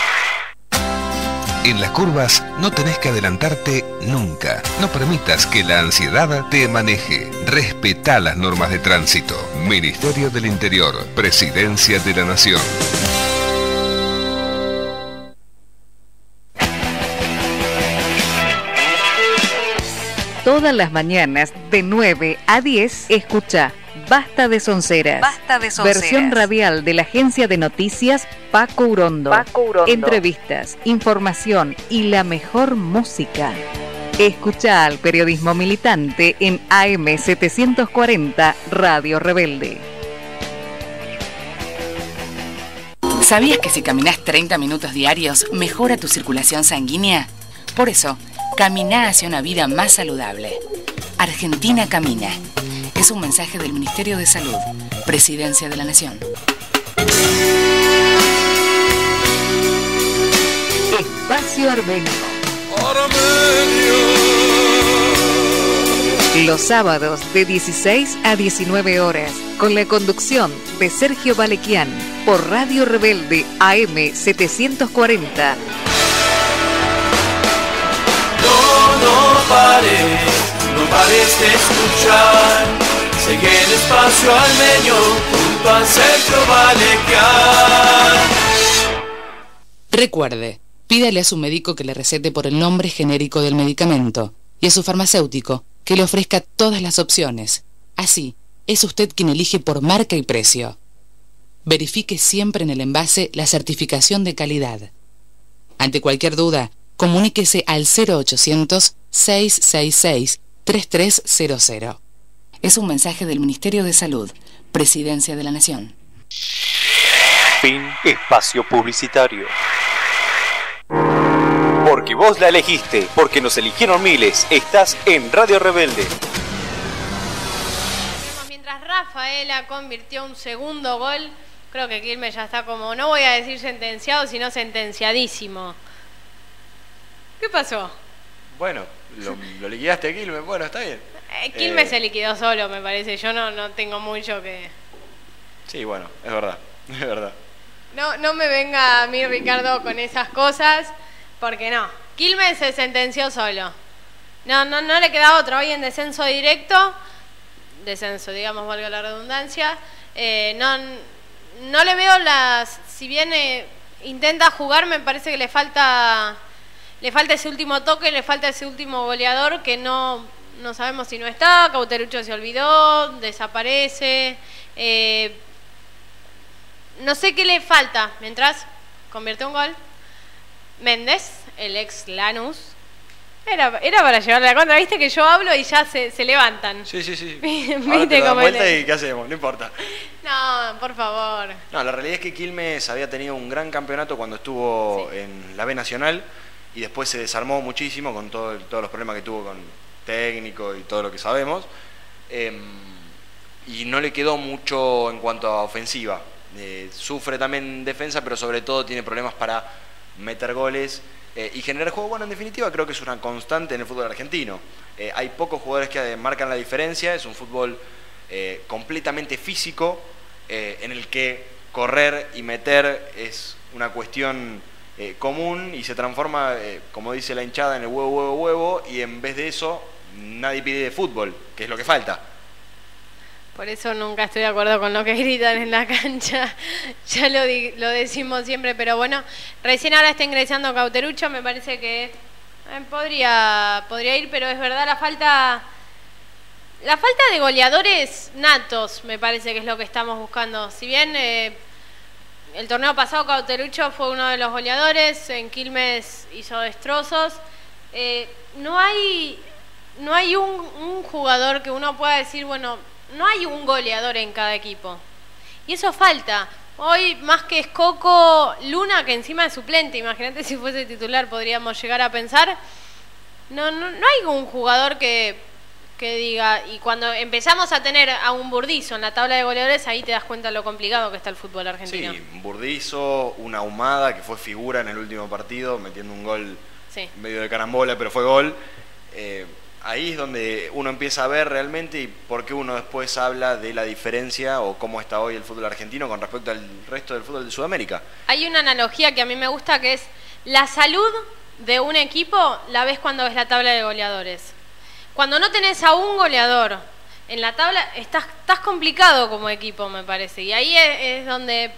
En las curvas no tenés que adelantarte nunca. No permitas que la ansiedad te maneje. Respetá las normas de tránsito. Ministerio del Interior, Presidencia de la Nación. Todas las mañanas de 9 a 10, escucha Basta de Sonceras. Basta de Sonceras. Versión radial de la agencia de noticias Paco Urondo. Entrevistas, información y la mejor música. Escucha al periodismo militante en AM 740 Radio Rebelde. ¿Sabías que si caminas 30 minutos diarios mejora tu circulación sanguínea? Por eso, camina hacia una vida más saludable. Argentina camina. Es un mensaje del Ministerio de Salud, Presidencia de la Nación. Espacio Armenio. Los sábados de 16 a 19 horas, con la conducción de Sergio Balequian, por Radio Rebelde AM 740. No pares de escuchar. Sigue el Espacio Armenio junto a Sergio Balequian. Recuerde, pídale a su médico que le recete por el nombre genérico del medicamento y a su farmacéutico que le ofrezca todas las opciones. Así, es usted quien elige por marca y precio. Verifique siempre en el envase la certificación de calidad. Ante cualquier duda, comuníquese al 0800-666-3300. Es un mensaje del Ministerio de Salud, Presidencia de la Nación. Fin espacio publicitario. Porque vos la elegiste, porque nos eligieron miles, estás en Radio Rebelde. Mientras Rafaela convirtió un segundo gol, creo que Quilmes ya está como, no voy a decir sentenciado, sino sentenciadísimo. ¿Qué pasó? Bueno, lo liquidaste a Quilmes, bueno, está bien. Quilmes se liquidó solo, me parece. Yo no tengo mucho que... Sí, bueno, es verdad, es verdad. No me venga a mí, Ricardo, con esas cosas, porque no. Quilmes se sentenció solo. No le queda otro. Hoy en descenso directo, digamos, valga la redundancia, no le veo las... Si bien intenta jugar, me parece que le falta ese último toque, le falta ese último goleador que no sabemos si no está. Cauterucho se olvidó, desaparece. No sé qué le falta. Mientras convierte un gol, Méndez, el ex Lanús, era para llevarle la contra. Viste que yo hablo y ya se levantan. Sí. Ahora te das vuelta y ¿qué hacemos? No importa. No, por favor. No, la realidad es que Quilmes había tenido un gran campeonato cuando estuvo en la B Nacional y después se desarmó muchísimo con todos los problemas que tuvo con técnico y todo lo que sabemos. Y no le quedó mucho en cuanto a ofensiva. Sufre también defensa, pero sobre todo tiene problemas para meter goles y generar juego. Bueno, en definitiva creo que es una constante en el fútbol argentino. Hay pocos jugadores que marcan la diferencia. Es un fútbol completamente físico, en el que correr y meter es una cuestión común y se transforma, como dice la hinchada, en el huevo, y en vez de eso nadie pide fútbol, que es lo que falta. Por eso nunca estoy de acuerdo con lo que gritan en la cancha. Ya lo decimos siempre, pero bueno, recién ahora está ingresando Cauterucho, me parece que podría ir, pero es verdad la falta de goleadores natos, me parece que es lo que estamos buscando. Si bien el torneo pasado Cauterucho fue uno de los goleadores, en Quilmes hizo destrozos, no hay un jugador que uno pueda decir, bueno, no hay un goleador en cada equipo. Y eso falta. Hoy, más que Escoco, Luna, que encima es suplente, imagínate si fuese titular, podríamos llegar a pensar. no hay un jugador que diga, y cuando empezamos a tener a un Burdizo en la tabla de goleadores, ahí te das cuenta de lo complicado que está el fútbol argentino. Sí, Burdizo, una Ahumada que fue figura en el último partido, metiendo un gol medio de carambola, pero fue gol. Ahí es donde uno empieza a ver realmente y por qué uno después habla de la diferencia o cómo está hoy el fútbol argentino con respecto al resto del fútbol de Sudamérica. Hay una analogía que a mí me gusta, que es la salud de un equipo la ves cuando ves la tabla de goleadores. Cuando no tenés a un goleador en la tabla, estás complicado como equipo, me parece. Y ahí es donde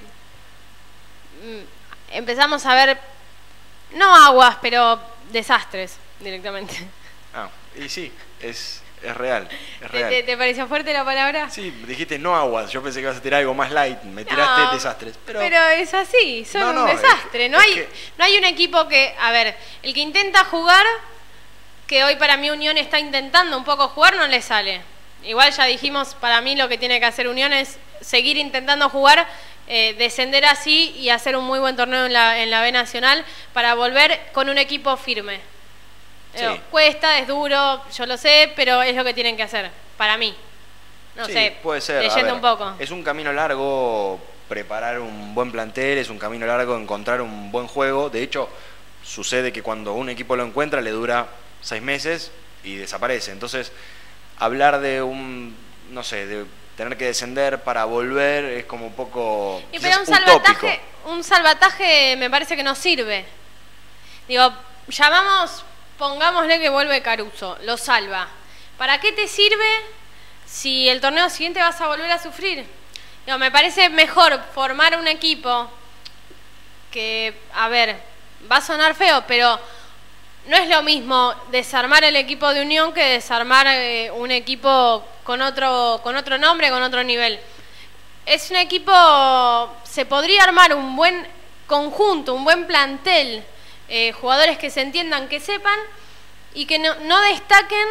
empezamos a ver, no aguas, pero desastres directamente. Y sí, es real. Es real. ¿Te pareció fuerte la palabra? Sí, dijiste no aguas, yo pensé que ibas a tirar algo más light, me tiraste desastres. Pero es así, son un desastre. No hay un equipo que, a ver, el que intenta jugar, que hoy para mí Unión está intentando un poco jugar, no le sale. Igual ya dijimos, para mí lo que tiene que hacer Unión es seguir intentando jugar, descender así y hacer un muy buen torneo en la B Nacional para volver con un equipo firme. Sí. Cuesta, es duro, yo lo sé, pero es lo que tienen que hacer, para mí. No sé, puede ser. Leyendo un poco. Es un camino largo preparar un buen plantel, es un camino largo encontrar un buen juego. De hecho, sucede que cuando un equipo lo encuentra le dura 6 meses y desaparece. Entonces, hablar de de tener que descender para volver es como un poco pero un salvataje me parece que no sirve. Digo, pongámosle que vuelve Caruso, lo salva. ¿Para qué te sirve si el torneo siguiente vas a volver a sufrir? Digo, me parece mejor formar un equipo que, a ver, va a sonar feo, pero no es lo mismo desarmar el equipo de Unión que desarmar un equipo con otro nombre, con otro nivel. Es un equipo, se podría armar un buen conjunto, un buen plantel, jugadores que se entiendan, que sepan y que no destaquen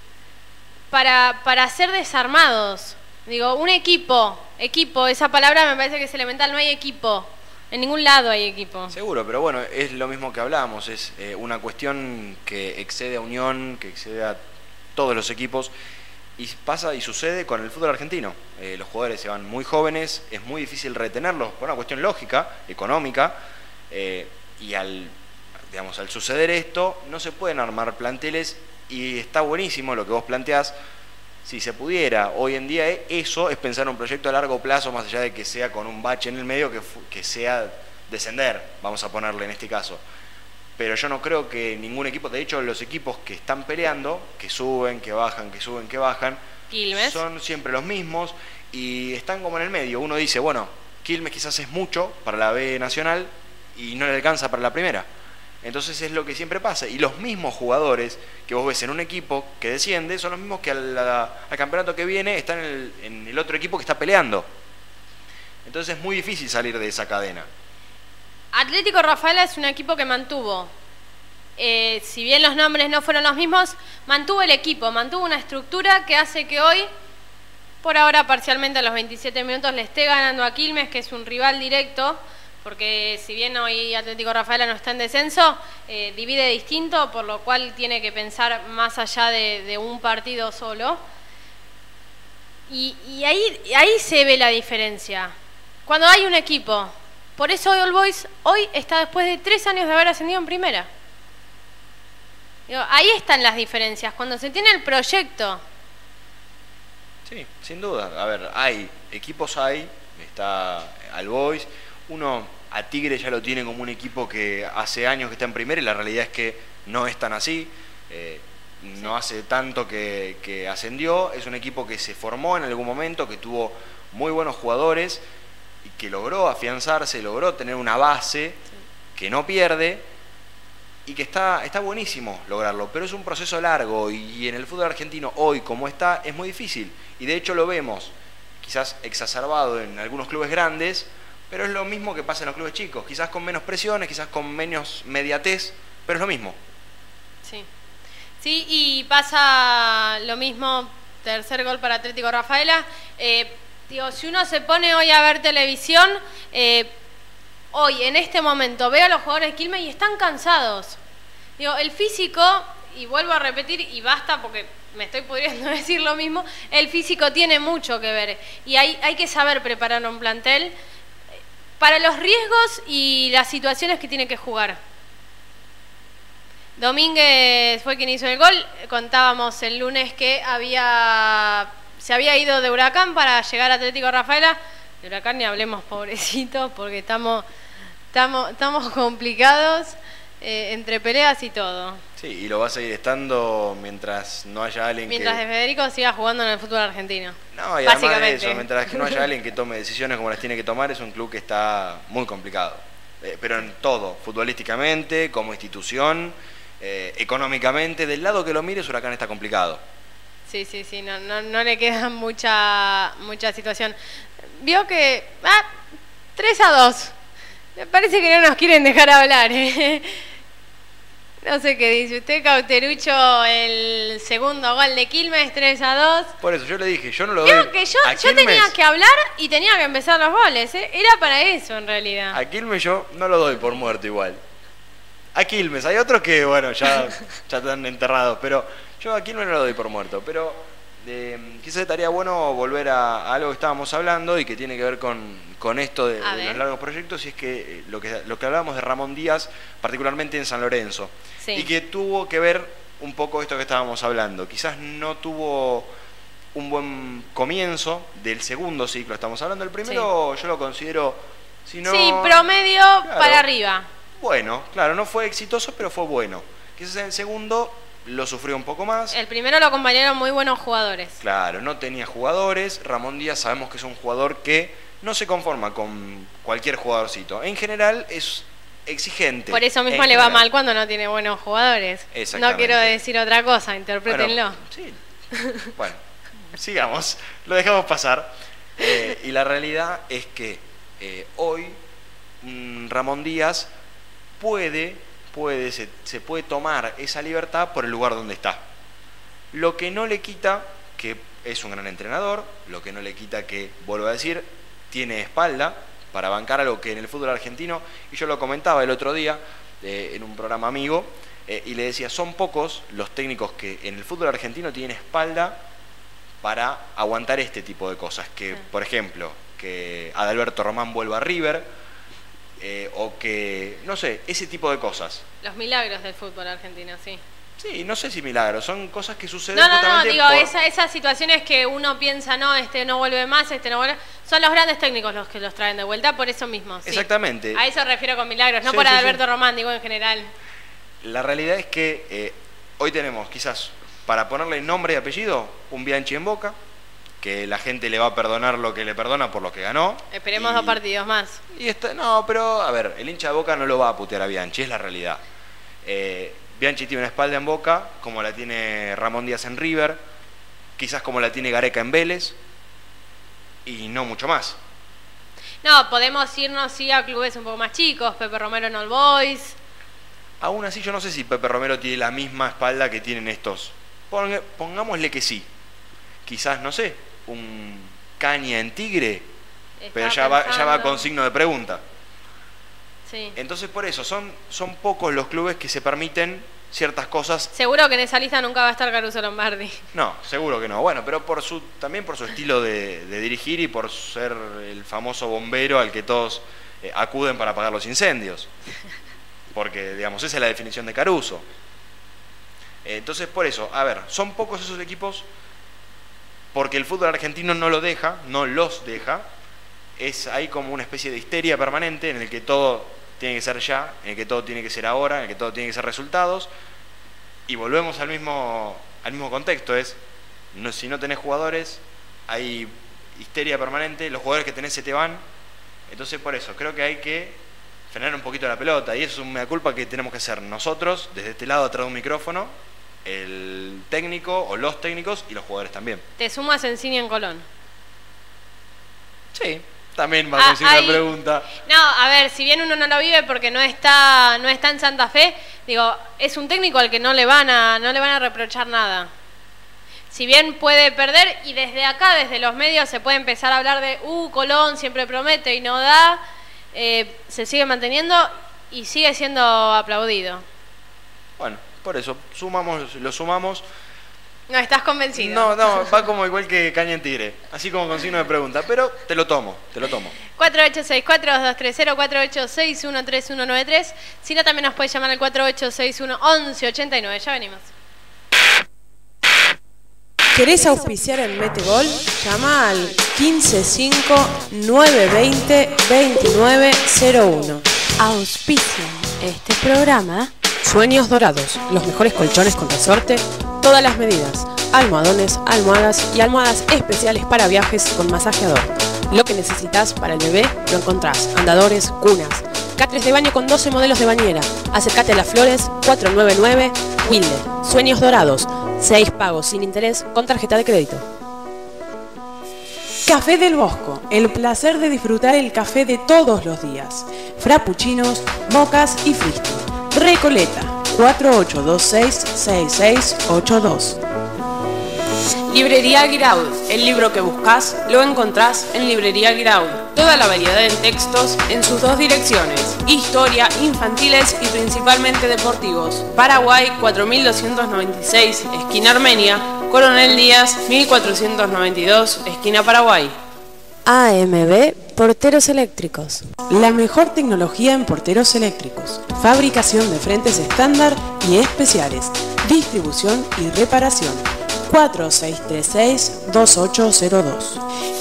para ser desarmados. Digo, un equipo, esa palabra me parece que es elemental, no hay equipo. En ningún lado hay equipo. Seguro, pero bueno, es lo mismo que hablábamos, es una cuestión que excede a Unión, que excede a todos los equipos, y pasa y sucede con el fútbol argentino. Los jugadores se van muy jóvenes, es muy difícil retenerlos por una cuestión lógica, económica, y al suceder esto, no se pueden armar planteles, y está buenísimo lo que vos planteás. Si se pudiera, hoy en día eso es pensar en un proyecto a largo plazo, más allá de que sea con un bache en el medio, que sea descender, vamos a ponerle en este caso. Pero yo no creo que ningún equipo, de hecho los equipos que están peleando, que suben, que bajan, que suben, que bajan, Quilmes, son siempre los mismos y están como en el medio. Uno dice, bueno, Quilmes quizás es mucho para la B Nacional y no le alcanza para la primera. Entonces es lo que siempre pasa. Y los mismos jugadores que vos ves en un equipo que desciende son los mismos que al campeonato que viene están en el otro equipo que está peleando. Entonces es muy difícil salir de esa cadena. Atlético Rafaela es un equipo que mantuvo, si bien los nombres no fueron los mismos, mantuvo el equipo, mantuvo una estructura que hace que hoy, por ahora parcialmente a los 27 minutos, le esté ganando a Quilmes, que es un rival directo. Porque si bien hoy Atlético Rafaela no está en descenso, divide distinto, por lo cual tiene que pensar más allá de un partido solo. Y ahí se ve la diferencia. Cuando hay un equipo, por eso All Boys hoy está después de 3 años de haber ascendido en primera. Digo, ahí están las diferencias, cuando se tiene el proyecto. Sí, sin duda. A ver, equipos está All Boys. Uno a Tigre ya lo tiene como un equipo que hace años que está en primera y la realidad es que no es tan así. No hace tanto que ascendió. Es un equipo que se formó en algún momento, que tuvo muy buenos jugadores y que logró afianzarse, logró tener una base que no pierde y que está buenísimo lograrlo. Pero es un proceso largo y en el fútbol argentino hoy como está es muy difícil. Y de hecho lo vemos quizás exacerbado en algunos clubes grandes, pero es lo mismo que pasa en los clubes chicos, quizás con menos presiones, quizás con menos mediatez, pero es lo mismo. Sí, y pasa lo mismo, tercer gol para Atlético Rafaela. Si uno se pone hoy a ver televisión, hoy en este momento veo a los jugadores de Quilmes y están cansados. El físico, y vuelvo a repetir, y basta porque me estoy pudiendo decir lo mismo, el físico tiene mucho que ver. Y hay que saber preparar un plantel para los riesgos y las situaciones que tiene que jugar. Domínguez fue quien hizo el gol. Contábamos el lunes que se había ido de Huracán para llegar a Atlético Rafaela. De Huracán ni hablemos, pobrecitos, porque estamos complicados entre peleas y todo. Sí, y lo va a seguir estando mientras no haya alguien mientras De Federico siga jugando en el fútbol argentino. No, y además de eso, mientras que no haya alguien que tome decisiones como las tiene que tomar, es un club que está muy complicado. Pero en todo, futbolísticamente, como institución, económicamente, del lado que lo mires, Huracán está complicado. Sí, no le queda mucha situación. Vio que 3-2. Me parece que no nos quieren dejar hablar, No sé qué dice usted, Cauterucho, el segundo gol de Quilmes, 3-2. Por eso yo le dije, yo no lo doy. Creo que yo tenía que hablar y tenía que empezar los goles, Era para eso en realidad. A Quilmes yo no lo doy por muerto igual. A Quilmes, hay otros que, bueno, ya están enterrados, pero yo a Quilmes no lo doy por muerto. Pero quizás estaría bueno volver a algo que estábamos hablando y que tiene que ver con esto de los largos proyectos, y es que lo que hablábamos de Ramón Díaz, particularmente en San Lorenzo, sí. Y que tuvo que ver un poco esto que estábamos hablando. Quizás no tuvo un buen comienzo del segundo ciclo, estamos hablando. El primero sí. Yo lo considero, si no, sí, promedio para arriba. Bueno, claro, no fue exitoso, pero fue bueno. Quizás en el segundo lo sufrió un poco más. El primero lo acompañaron muy buenos jugadores. Claro, no tenía jugadores. Ramón Díaz sabemos que es un jugador que no se conforma con cualquier jugadorcito. En general es exigente. Por eso mismo le va mal cuando no tiene buenos jugadores. No quiero decir otra cosa, interprétenlo. Bueno, sí. Bueno, sigamos. Lo dejamos pasar. Y la realidad es que hoy Ramón Díaz se puede tomar esa libertad por el lugar donde está. Lo que no le quita que es un gran entrenador, lo que no le quita que, vuelvo a decir, tiene espalda para bancar algo que en el fútbol argentino, y yo lo comentaba el otro día en un programa amigo, y le decía, son pocos los técnicos que en el fútbol argentino tienen espalda para aguantar este tipo de cosas, que por ejemplo, que Adalberto Román vuelva a River, o que, no sé, ese tipo de cosas. Los milagros del fútbol argentino, sí. Sí, no sé si milagros, son cosas que suceden esas situaciones que uno piensa, no, este no vuelve más, este no vuelve, son los grandes técnicos los que los traen de vuelta, por eso mismo. Sí. Exactamente. A eso refiero con milagros, no por Adalberto Román, digo en general. La realidad es que hoy tenemos, quizás, para ponerle nombre y apellido, un Bianchi en Boca, que la gente le va a perdonar lo que le perdona por lo que ganó. Esperemos 2 partidos más. No, pero a ver, el hincha de Boca no lo va a putear a Bianchi, es la realidad. Bianchi tiene una espalda en Boca, como la tiene Ramón Díaz en River, quizás como la tiene Gareca en Vélez, y no mucho más. No, podemos irnos sí a clubes un poco más chicos, Pepe Romero en All Boys. Aún así yo no sé si Pepe Romero tiene la misma espalda que tienen estos. Pongámosle que sí. Quizás, no sé, un Caña en Tigre, pero ya va con signo de pregunta. Sí. Entonces por eso, son pocos los clubes que se permiten ciertas cosas. Seguro que en esa lista nunca va a estar Caruso Lombardi. No, seguro que no. Bueno, pero también por su estilo de dirigir y por ser el famoso bombero al que todos acuden para apagar los incendios. Porque, digamos, esa es la definición de Caruso. Entonces por eso, a ver, son pocos esos equipos porque el fútbol argentino no los deja. Hay como una especie de histeria permanente en el que todo tiene que ser ya, en el que todo tiene que ser ahora, en el que todo tiene que ser resultados, y volvemos al mismo contexto, si no tenés jugadores, hay histeria permanente, los jugadores que tenés se te van. Entonces por eso, creo que hay que frenar un poquito la pelota, y eso es una culpa que tenemos que hacer nosotros, desde este lado atrás de un micrófono, el técnico o los técnicos y los jugadores también. ¿Te sumas en Cine en Colón? Sí, también va a conseguir la pregunta. No, a ver, si bien uno no lo vive porque no está en Santa Fe, digo, es un técnico al que no le van a reprochar nada. Si bien puede perder, y desde acá, desde los medios, se puede empezar a hablar de Colón siempre promete y no da, se sigue manteniendo y sigue siendo aplaudido. Bueno, por eso, lo sumamos. No, estás convencido. No, va como igual que caña en tigre, así como con signo de pregunta, pero te lo tomo. 4864-230, 4861-3193. Si no, también nos puedes llamar al 4861-1189. Ya venimos. ¿Querés auspiciar el Metegol? Llama al 155-920-2901. Auspician este programa Sueños Dorados, los mejores colchones con resorte, todas las medidas, almohadones, almohadas y almohadas especiales para viajes con masajeador. Lo que necesitas para el bebé lo encontrás: andadores, cunas, catres de baño con 12 modelos de bañera. Acércate a Las Flores 499 Wilde. Sueños Dorados, 6 pagos sin interés con tarjeta de crédito. Café del Bosco, el placer de disfrutar el café de todos los días. Frappuccinos, mocas y frisky. Recoleta 4826-6682. Librería Guiraud, el libro que buscas lo encontrás en Librería Guiraud. Toda la variedad en textos en sus 2 direcciones: historia, infantiles y principalmente deportivos. Paraguay 4296, esquina Armenia. Coronel Díaz 1492, esquina Paraguay. AMB Porteros Eléctricos. La mejor tecnología en porteros eléctricos. Fabricación de frentes estándar y especiales. Distribución y reparación. 4636-2802.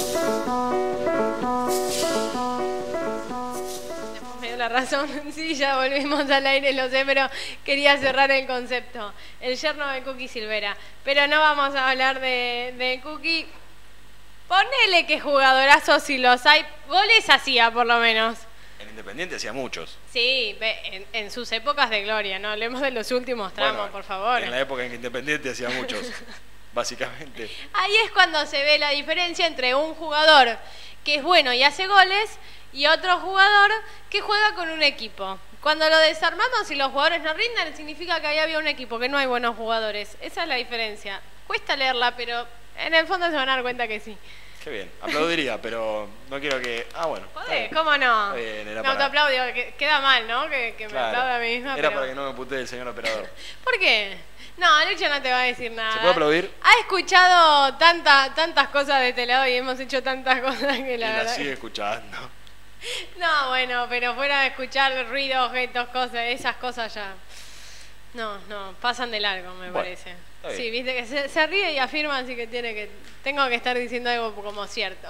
Me dio la razón, sí, ya volvimos al aire, lo sé, pero quería cerrar el concepto. El yerno de Cookie Silvera. Pero no vamos a hablar de Cookie. Ponele que jugadorazos si los hay. Goles hacía, por lo menos. En Independiente hacía muchos. Sí, en sus épocas de gloria, no hablemos de los últimos tramos, bueno, por favor. En la época en que Independiente hacía muchos, básicamente. Ahí es cuando se ve la diferencia entre un jugador que es bueno y hace goles y otro jugador que juega con un equipo. Cuando lo desarmamos y los jugadores no rinden, significa que ahí había un equipo, que no hay buenos jugadores. Esa es la diferencia. Cuesta leerla, pero en el fondo se van a dar cuenta que sí. Qué bien, aplaudiría, pero no quiero que... bueno. ¿Podés? ¿Cómo no? Bien, me autoaplaudio, queda mal, ¿no? Que claro, me aplaude a mí misma. Era para que no me putee el señor operador. ¿Por qué? No, Lucho no te va a decir nada. ¿Se puede aplaudir? Ha escuchado tantas cosas de este lado y hemos hecho tantas cosas que la verdad... la sigue escuchando. No, bueno, pero fuera de escuchar ruidos, objetos, cosas, esas cosas ya... No, pasan de largo, me parece. Sí, viste que se ríe y afirma, así que tengo que estar diciendo algo como cierto.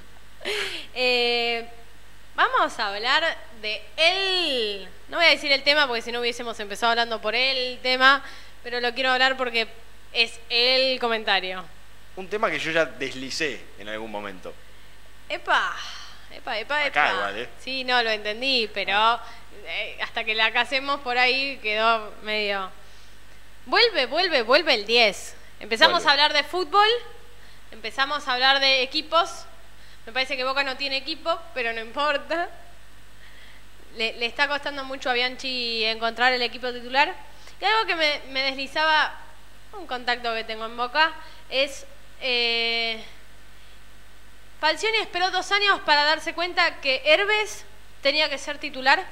Vamos a hablar de él. No voy a decir el tema porque si no hubiésemos empezado hablando por el tema, pero lo quiero hablar porque es el comentario. Un tema que yo ya deslicé en algún momento. Epa. Acá igual, ¿eh? Sí, no, lo entendí, pero hasta que la casemos por ahí quedó medio... Vuelve el 10. Empezamos a hablar de fútbol, empezamos a hablar de equipos. Me parece que Boca no tiene equipo, pero no importa. Le está costando mucho a Bianchi encontrar el equipo titular. Y algo que me deslizaba, un contacto que tengo en Boca, es... Falcioni esperó 2 años para darse cuenta que Herbes tenía que ser titular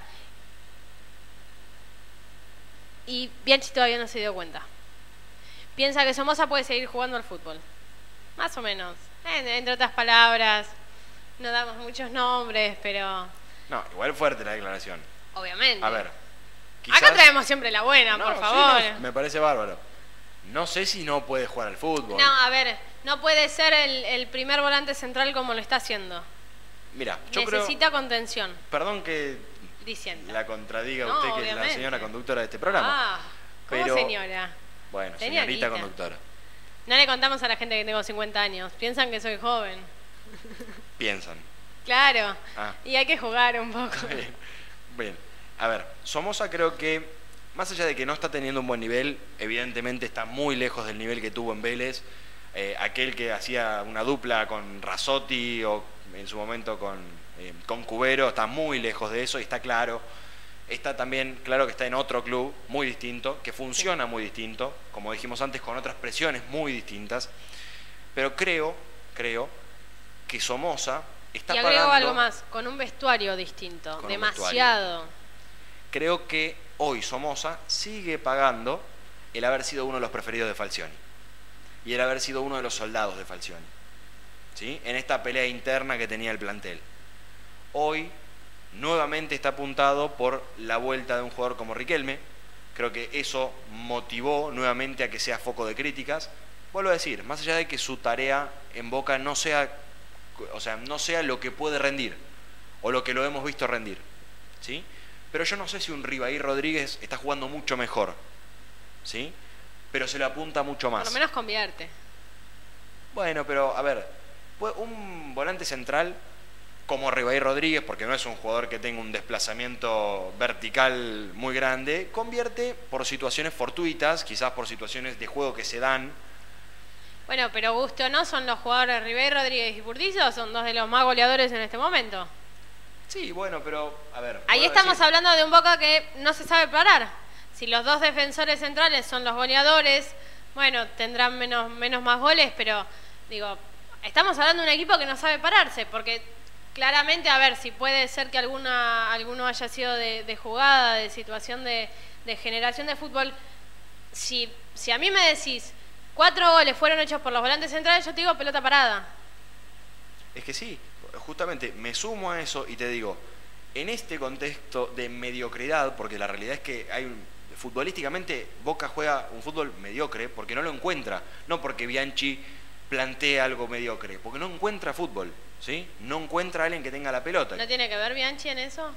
y Bianchi todavía no se dio cuenta. Piensa que Somoza puede seguir jugando al fútbol. Más o menos. Entre otras palabras, no damos muchos nombres, pero... No, igual fuerte la declaración. Obviamente. A ver. Quizás... Acá traemos siempre la buena, por favor. Sí, me parece bárbaro. No sé si no puede jugar al fútbol. No, a ver, no puede ser el primer volante central como lo está haciendo. Mira, yo necesita contención. Perdón que diciendo. La contradiga usted, que obviamente. Es la señora conductora de este programa. ¿Cómo señora? Bueno, señorita conductora. No le contamos a la gente que tengo 50 años. Piensan que soy joven. Piensan. Claro. Y hay que jugar un poco. Bien. A ver, Somoza creo que... Más allá de que no está teniendo un buen nivel, evidentemente está muy lejos del nivel que tuvo en Vélez. Aquel que hacía una dupla con Razzotti o en su momento con Cubero, está muy lejos de eso y está claro. Está también claro que está en otro club muy distinto, que funciona muy distinto, como dijimos antes, con otras presiones muy distintas. Pero creo que Somoza está pagando... Y agrego algo más, con un vestuario distinto, demasiado. Creo que hoy Somoza sigue pagando el haber sido uno de los preferidos de Falcioni y el haber sido uno de los soldados de Falcioni, ¿sí? En esta pelea interna que tenía el plantel. Hoy nuevamente está apuntado por la vuelta de un jugador como Riquelme. Creo que eso motivó nuevamente a que sea foco de críticas. Vuelvo a decir, más allá de que su tarea en Boca no sea, o sea, no sea lo que puede rendir o lo que lo hemos visto rendir, ¿sí? Pero yo no sé si un Ribaí Rodríguez está jugando mucho mejor, ¿sí? Pero se le apunta mucho más. Por lo menos convierte. Bueno, pero a ver, un volante central como Ribaí Rodríguez, porque no es un jugador que tenga un desplazamiento vertical muy grande, convierte por situaciones fortuitas, quizás por situaciones de juego que se dan. Bueno, pero guste o no, son los jugadores Ribaí Rodríguez y Burdizo, son dos de los más goleadores en este momento. Sí, bueno, pero a ver. Ahí estamos hablando de un Boca que no se sabe parar. Si los dos defensores centrales son los goleadores, bueno, tendrán menos más goles, pero digo, estamos hablando de un equipo que no sabe pararse, porque claramente, a ver, si puede ser que alguno haya sido de jugada, de situación de generación de fútbol, si a mí me decís 4 goles fueron hechos por los volantes centrales, yo te digo pelota parada. Es que sí, justamente me sumo a eso y te digo, en este contexto de mediocridad, porque la realidad es que futbolísticamente Boca juega un fútbol mediocre porque no lo encuentra, no porque Bianchi plantea algo mediocre, porque no encuentra fútbol, ¿sí? No encuentra a alguien que tenga la pelota. ¿No tiene que ver Bianchi en eso?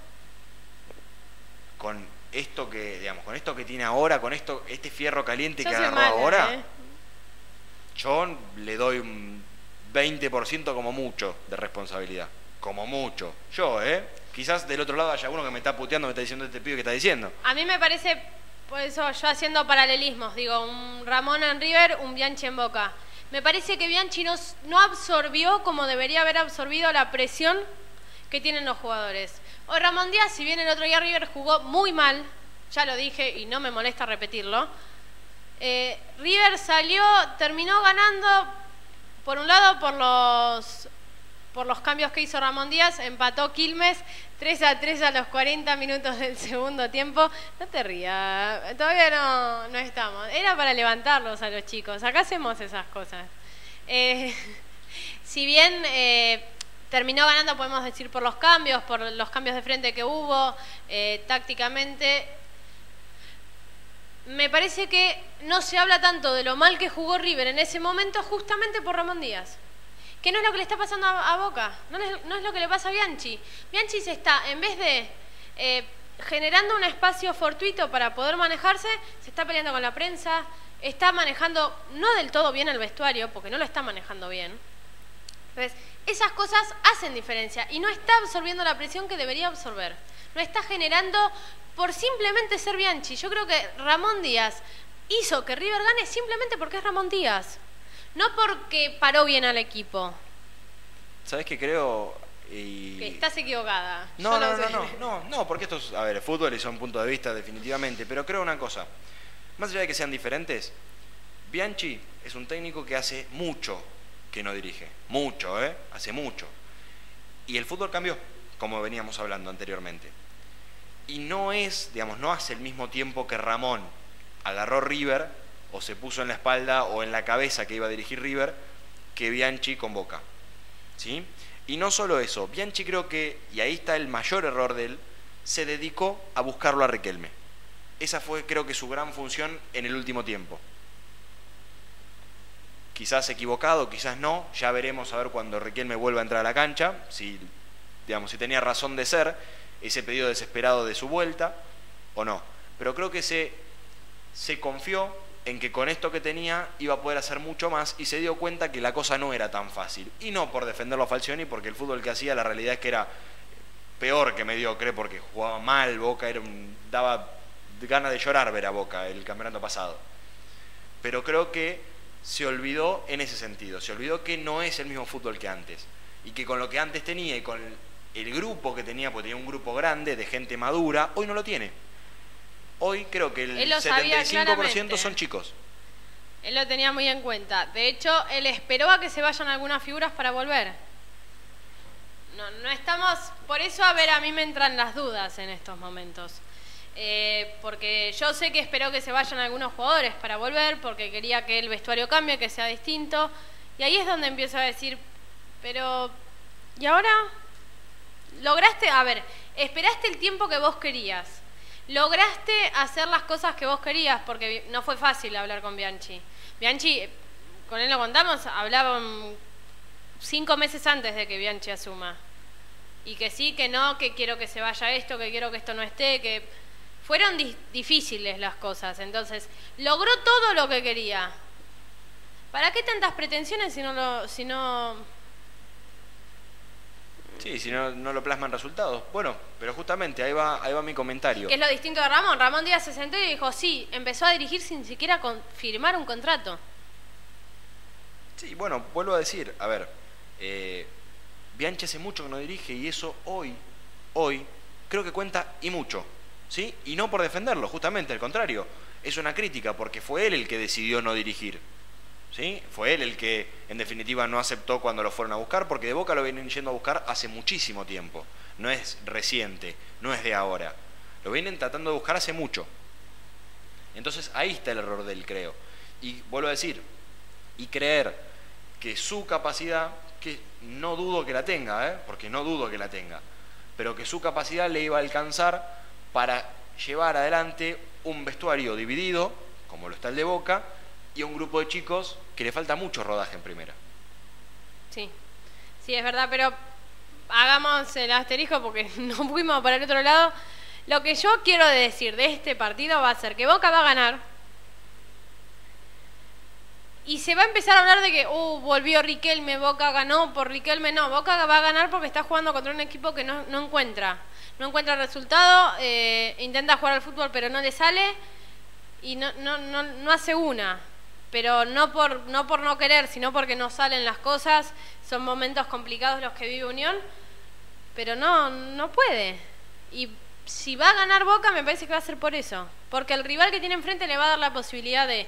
Con esto que, digamos, con esto que tiene ahora, con este fierro caliente que agarró ahora, yo le doy un 20% como mucho de responsabilidad. Como mucho. Yo, quizás del otro lado haya uno que me está puteando, me está diciendo este pibe que está diciendo. A mí me parece, por eso yo haciendo paralelismos, digo, un Ramón en River, un Bianchi en Boca. Me parece que Bianchi no absorbió como debería haber absorbido la presión que tienen los jugadores. Hoy Ramón Díaz, si bien el otro día River jugó muy mal, ya lo dije y no me molesta repetirlo, River terminó ganando, por un lado, por los cambios que hizo Ramón Díaz, empató Quilmes 3-3 a los 40 minutos del segundo tiempo. No te rías, todavía no estamos. Era para levantarlos a los chicos, acá hacemos esas cosas. Si bien terminó ganando, podemos decir, por los cambios de frente que hubo, tácticamente, me parece que no se habla tanto de lo mal que jugó River en ese momento justamente por Ramón Díaz. Que no es lo que le está pasando a Boca, no es lo que le pasa a Bianchi. Bianchi se está, en vez de generando un espacio fortuito para poder manejarse, se está peleando con la prensa, está manejando no del todo bien el vestuario, porque no lo está manejando bien. Entonces, esas cosas hacen diferencia y no está absorbiendo la presión que debería absorber. No está generando por simplemente ser Bianchi. Yo creo que Ramón Díaz hizo que River gane simplemente porque es Ramón Díaz. No porque paró bien al equipo. ¿Sabés qué creo? Que estás equivocada. No, porque esto es, a ver, fútbol y son puntos de vista definitivamente, pero creo una cosa, más allá de que sean diferentes, Bianchi es un técnico que hace mucho que no dirige, mucho, hace mucho. Y el fútbol cambió, como veníamos hablando anteriormente. Y no hace el mismo tiempo que Ramón agarró River o se puso en la espalda o en la cabeza que iba a dirigir River, que Bianchi con Boca, ¿sí? Y no solo eso, Bianchi creo que, y ahí está el mayor error de él, se dedicó a buscarlo a Riquelme. Esa fue, creo que, su gran función en el último tiempo. Quizás equivocado, quizás no, ya veremos a ver cuando Riquelme vuelva a entrar a la cancha, si tenía razón de ser ese pedido desesperado de su vuelta o no. Pero creo que se confió en que con esto que tenía iba a poder hacer mucho más y se dio cuenta que la cosa no era tan fácil. Y no por defenderlo a Falcioni, porque el fútbol que hacía, la realidad es que era peor que mediocre, porque jugaba mal, Boca daba ganas de llorar ver a Boca el campeonato pasado. Pero creo que se olvidó en ese sentido, se olvidó que no es el mismo fútbol que antes. Y que con lo que antes tenía y con el grupo que tenía, porque tenía un grupo grande de gente madura, hoy no lo tiene. Hoy creo que el 75% son chicos. Él lo tenía muy en cuenta. De hecho, él esperó a que se vayan algunas figuras para volver. No estamos... Por eso, a mí me entran las dudas en estos momentos. porque yo sé que esperó que se vayan algunos jugadores para volver, porque quería que el vestuario cambie, que sea distinto, y ahí es donde empiezo a decir, pero ¿y ahora? Lograste, a ver, esperaste el tiempo que vos querías, lograste hacer las cosas que vos querías, porque no fue fácil hablar con Bianchi. Bianchi, con él lo contamos, hablaban 5 meses antes de que Bianchi asuma. Y que sí, que no, que quiero que se vaya esto, que quiero que esto no esté, que fueron difíciles las cosas. Entonces, logró todo lo que quería. ¿Para qué tantas pretensiones si no Sí, si no lo plasman resultados. Bueno, pero justamente ahí va mi comentario. ¿Qué es lo distinto de Ramón? Ramón Díaz se sentó y dijo, sí, empezó a dirigir sin siquiera firmar un contrato. Sí, bueno, vuelvo a decir, a ver, Bianchi hace mucho que no dirige y eso hoy creo que cuenta y mucho, ¿sí? Y no por defenderlo, justamente, al contrario, es una crítica porque fue él el que decidió no dirigir, ¿sí? Fue él el que en definitiva no aceptó cuando lo fueron a buscar, porque de Boca lo vienen yendo a buscar hace muchísimo tiempo, no es reciente, no es de ahora, lo vienen tratando de buscar hace mucho. Entonces ahí está el error de él, creo. Y vuelvo a decir, y creer que su capacidad, que no dudo que la tenga, porque no dudo que la tenga, pero que su capacidad le iba a alcanzar para llevar adelante un vestuario dividido, como lo está el de Boca, y un grupo de chicos que le falta mucho rodaje en primera. Sí, es verdad, pero hagamos el asterisco porque no fuimos para el otro lado. Lo que yo quiero decir de este partido va a ser que Boca va a ganar y se va a empezar a hablar de que volvió Riquelme, Boca ganó por Riquelme. No, Boca va a ganar porque está jugando contra un equipo que no encuentra resultado, intenta jugar al fútbol pero no le sale y no hace una. Pero no por no querer, sino porque no salen las cosas. Son momentos complicados los que vive Unión, pero no puede. Y si va a ganar Boca, me parece que va a ser por eso. Porque el rival que tiene enfrente le va a dar la posibilidad de...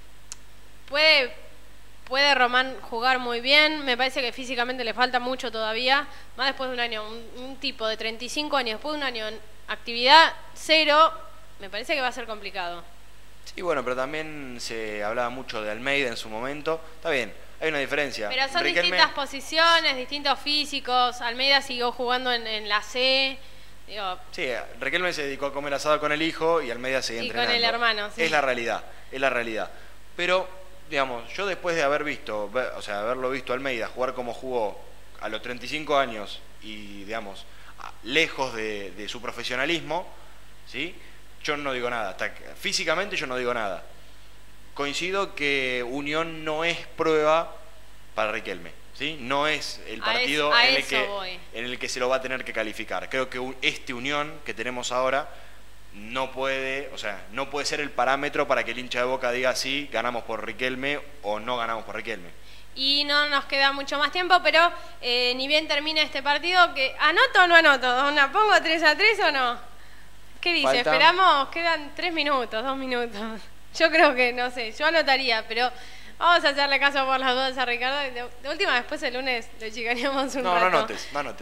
Puede Román jugar muy bien, me parece que físicamente le falta mucho todavía, más después de un año, un tipo de 35 años, después de un año en actividad cero, me parece que va a ser complicado. Sí, bueno, pero también se hablaba mucho de Almeida en su momento. Está bien, hay una diferencia. Pero son distintas posiciones, distintos físicos. Almeida siguió jugando en la C. Digo, sí, Riquelme se dedicó a comer asado con el hijo y Almeida seguía entrenando. Y con el hermano, sí. Es la realidad. Pero, digamos, yo después de haberlo visto a Almeida jugar como jugó a los 35 años y, digamos, lejos de su profesionalismo, ¿sí? Yo no digo nada, físicamente yo no digo nada. Coincido que Unión no es prueba para Riquelme, ¿sí? No es el partido en el que se lo va a tener que calificar. Creo que este Unión que tenemos ahora no puede ser el parámetro para que el hincha de Boca diga sí, ganamos por Riquelme o no ganamos por Riquelme. Y no nos queda mucho más tiempo, pero ni bien termine este partido, que ¿anoto o no anoto? ¿La pongo 3-3 o no? ¿Qué dice? Falta. Esperamos, quedan 3 minutos, 2 minutos. Yo creo que, no sé, yo anotaría, pero vamos a hacerle caso por las dudas a Ricardo. De última, después el lunes le chicaríamos un rato. No anotes.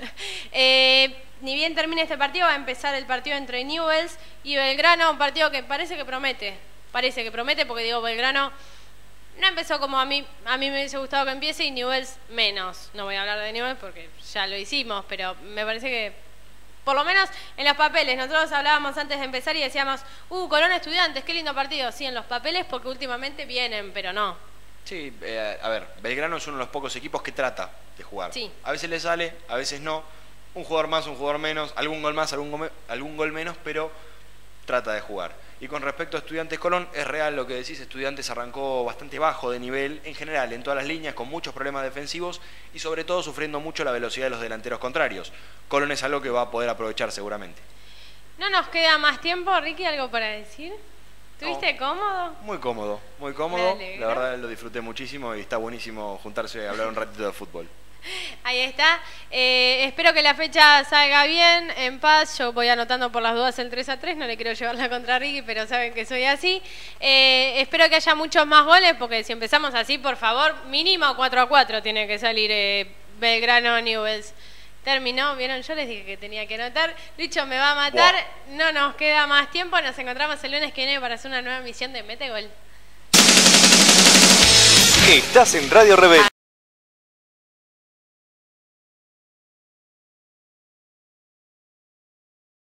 Ni bien termine este partido, va a empezar el partido entre Newell's y Belgrano, un partido que parece que promete. Porque digo, Belgrano no empezó como a mí me hubiese gustado que empiece y Newell's menos. No voy a hablar de Newell's porque ya lo hicimos, pero me parece que por lo menos en los papeles, nosotros hablábamos antes de empezar y decíamos, Colón Estudiantes, qué lindo partido. Sí, en los papeles porque últimamente vienen, pero no. Sí, a ver, Belgrano es uno de los pocos equipos que trata de jugar. Sí. A veces le sale, a veces no. Un jugador más, un jugador menos, algún gol más, algún gol menos, pero trata de jugar. Y con respecto a Estudiantes Colón, es real lo que decís, Estudiantes arrancó bastante bajo de nivel, en general, en todas las líneas, con muchos problemas defensivos y sobre todo sufriendo mucho la velocidad de los delanteros contrarios. Colón es algo que va a poder aprovechar seguramente. No nos queda más tiempo, Ricky, ¿algo para decir? ¿Estuviste cómodo? Muy cómodo. La verdad lo disfruté muchísimo y está buenísimo juntarse a hablar un ratito de fútbol. Ahí está. Espero que la fecha salga bien, en paz. Yo voy anotando por las dudas el 3-3. No le quiero llevar la contra Ricky, pero saben que soy así. Espero que haya muchos más goles, porque si empezamos así, por favor, mínimo 4-4 tiene que salir Belgrano Newell's. terminó, vieron, yo les dije que tenía que anotar. Lucho me va a matar, no nos queda más tiempo, nos encontramos el lunes que viene para hacer una nueva emisión de Mete Gol. Estás en Radio Rebelde.